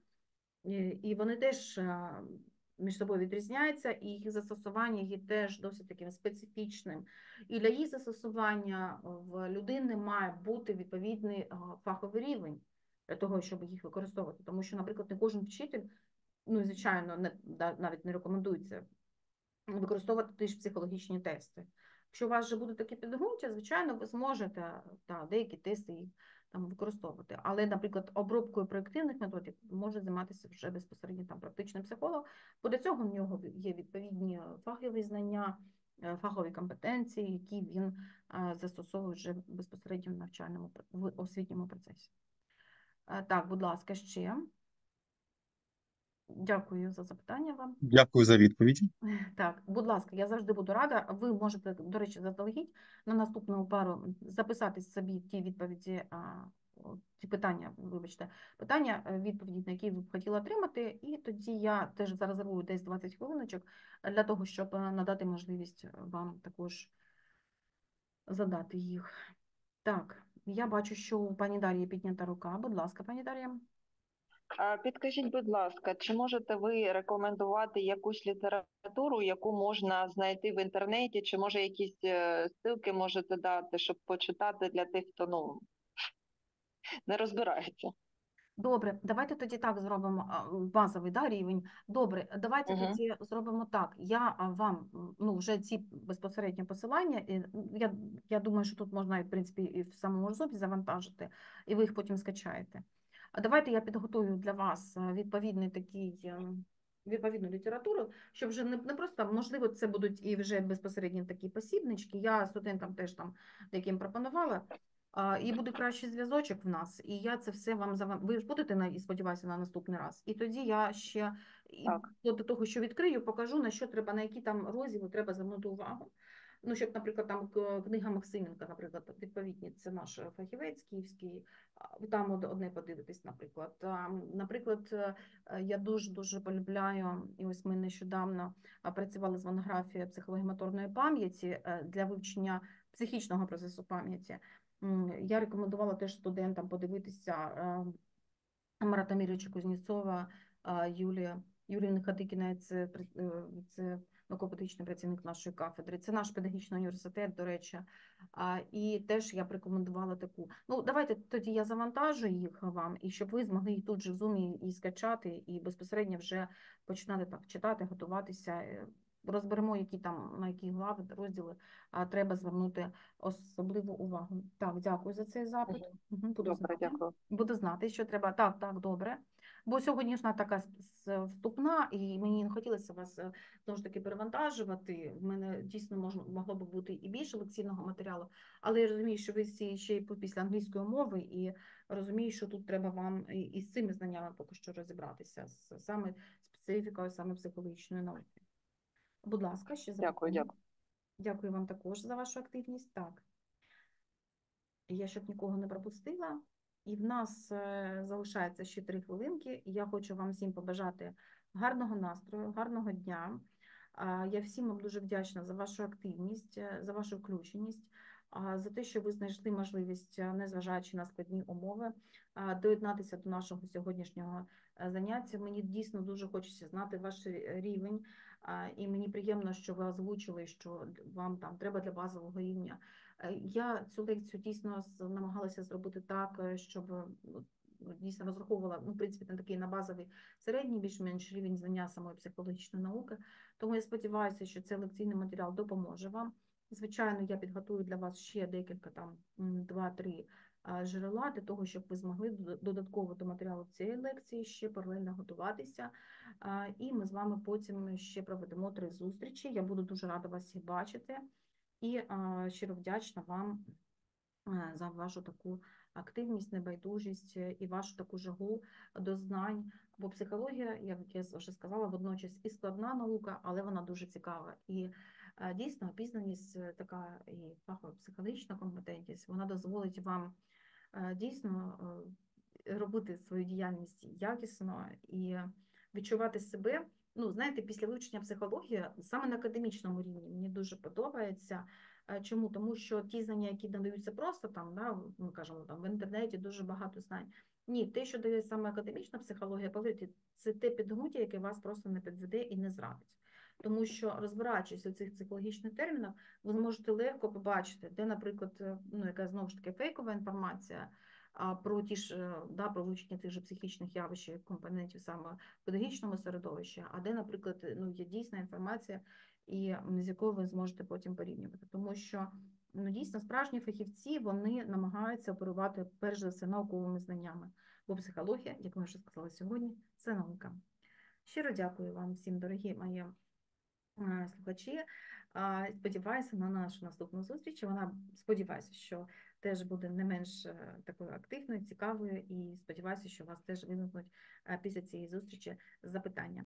і вони теж між собою відрізняються, і їх застосування є теж досить таким специфічним. І для їх застосування в людини має бути відповідний фаховий рівень для того, щоб їх використовувати. Тому що, наприклад, не кожен вчитель, ну, звичайно, не, навіть не рекомендується використовувати ті ж психологічні тести. Якщо у вас вже будуть такі підґрунтя, звичайно, ви зможете та, деякі тести їх там використовувати. Але, наприклад, обробкою проєктивних методик може займатися вже безпосередньо там практичний психолог, бо до цього в нього є відповідні фахові знання, фахові компетенції, які він застосовує вже безпосередньо в навчальному, в освітньому процесі. Так, будь ласка, ще. Дякую за запитання вам. Дякую за відповіді. Так, будь ласка, я завжди буду рада. Ви можете, до речі, заздалегідь на наступну пару записати собі ті відповіді, ті питання, вибачте, питання, відповіді, на які ви б хотіли отримати, і тоді я теж зарезервую десь двадцять хвилиночок для того, щоб надати можливість вам також задати їх. Так, я бачу, що у пані Дар'ї піднята рука. Будь ласка, пані Дар'я. Підкажіть, будь ласка, чи можете ви рекомендувати якусь літературу, яку можна знайти в інтернеті, чи може якісь ссылки можете дати, щоб почитати для тих, хто ну, не розбирається? Добре, давайте тоді так зробимо базовий, да, рівень. Добре, давайте Угу. тоді зробимо так. Я вам ну, вже ці безпосередньо посилання, я, я думаю, що тут можна, в принципі, і в самому зубі завантажити, і ви їх потім скачаєте. А давайте я підготую для вас відповідний такий, відповідну літературу, щоб вже не, не просто, можливо, це будуть і вже безпосередньо такі посібнички. Я студентам теж там деяким пропонувала. І буде кращий зв'язочок в нас, і я це все вам заван... Ви ж будете, на, сподіваюся, на наступний раз. І тоді я ще Так. до того, що відкрию, покажу, на що треба, на які там розділи треба звернути увагу. Ну, щоб, наприклад, там книга Максименка, наприклад, відповідні, це наш фахівець київський, там одне подивитись, наприклад. Наприклад, я дуже-дуже полюбляю, і ось ми нещодавно працювали з монографією психології моторної пам'яті для вивчення психічного процесу пам'яті. Я рекомендувала теж студентам подивитися Марата Міровича Кузнєцова, Юлія, Юлії Нехатикіна, це, це науково-педагогічний працівник нашої кафедри. Це наш педагогічний університет, до речі. І теж я б рекомендувала таку. Ну, давайте тоді я завантажу їх вам, і щоб ви змогли їх тут же в Zoom і скачати, і безпосередньо вже починати так читати, готуватися. Розберемо, які там, на які глави, розділи а, треба звернути особливу увагу. Так, дякую за цей запит. Угу, буду, Добре, знати. дякую. Буду знати, що треба. Так, так, добре. Бо сьогоднішня така вступна, і мені не хотілося вас знову ж таки перевантажувати. В мене дійсно можна, могло б бути і більше лекційного матеріалу, але я розумію, що ви всі ще й після англійської мови, і розумію, що тут треба вам і, і з цими знаннями поки що розібратися, з саме специфікою, саме психологічної науки. Будь ласка, ще запитання. Дякую, дякую. Дякую вам також за вашу активність. Так. Я щоб нікого не пропустила. І в нас залишається ще три хвилинки. І я хочу вам всім побажати гарного настрою, гарного дня. Я всім вам дуже вдячна за вашу активність, за вашу включеність, за те, що ви знайшли можливість, незважаючи на складні умови, доєднатися до нашого сьогоднішнього заняття. Мені дійсно дуже хочеться знати ваш рівень, і мені приємно, що ви озвучили, що вам там треба для базового рівня. Я цю лекцію дійсно намагалася зробити так, щоб дійсно розраховувала, ну, в принципі, на такий на базовий середній, більш-менш рівень знання самої психологічної науки. Тому я сподіваюся, що цей лекційний матеріал допоможе вам. Звичайно, я підготую для вас ще декілька, там, два-три джерела для того, щоб ви змогли додатково до матеріалу цієї лекції ще паралельно готуватися. І ми з вами потім ще проведемо три зустрічі. Я буду дуже рада вас всіх бачити. І щиро вдячна вам за вашу таку активність, небайдужість і вашу таку жагу до знань. Бо психологія, як я вже сказала, водночас і складна наука, але вона дуже цікава. І дійсно опізнаність, така і фахова психологічна компетентність, вона дозволить вам дійсно робити свою діяльність якісно і відчувати себе. Ну, знаєте, після вивчення психології, саме на академічному рівні, мені дуже подобається. Чому? Тому що ті знання, які надаються просто там, да, ми кажемо, там в інтернеті дуже багато знань. Ні, те, що дає саме академічна психологія, повірте, це те підґрунтя, яке вас просто не підведе і не зрадить. Тому що, розбираючись у цих психологічних термінах, ви зможете легко побачити, де, наприклад, ну, яка знову ж таки фейкова інформація, про ті ж, да, про вивчення тих же психічних явищ, компонентів саме в педагогічному середовищі, а де, наприклад, ну, є дійсна інформація, і з якою ви зможете потім порівнювати. Тому що ну, дійсно, справжні фахівці, вони намагаються оперувати, перш за все, науковими знаннями. Бо психологія, як ми вже сказали сьогодні, це наука. Щиро дякую вам всім, дорогі мої е, слухачі. Е, Сподіваюся на нашу наступну зустріч. Вона, сподіваюся, що теж буде не менш е, такою активною, цікавою, і сподіваюся, що у вас теж виникнуть е, після цієї зустрічі запитання.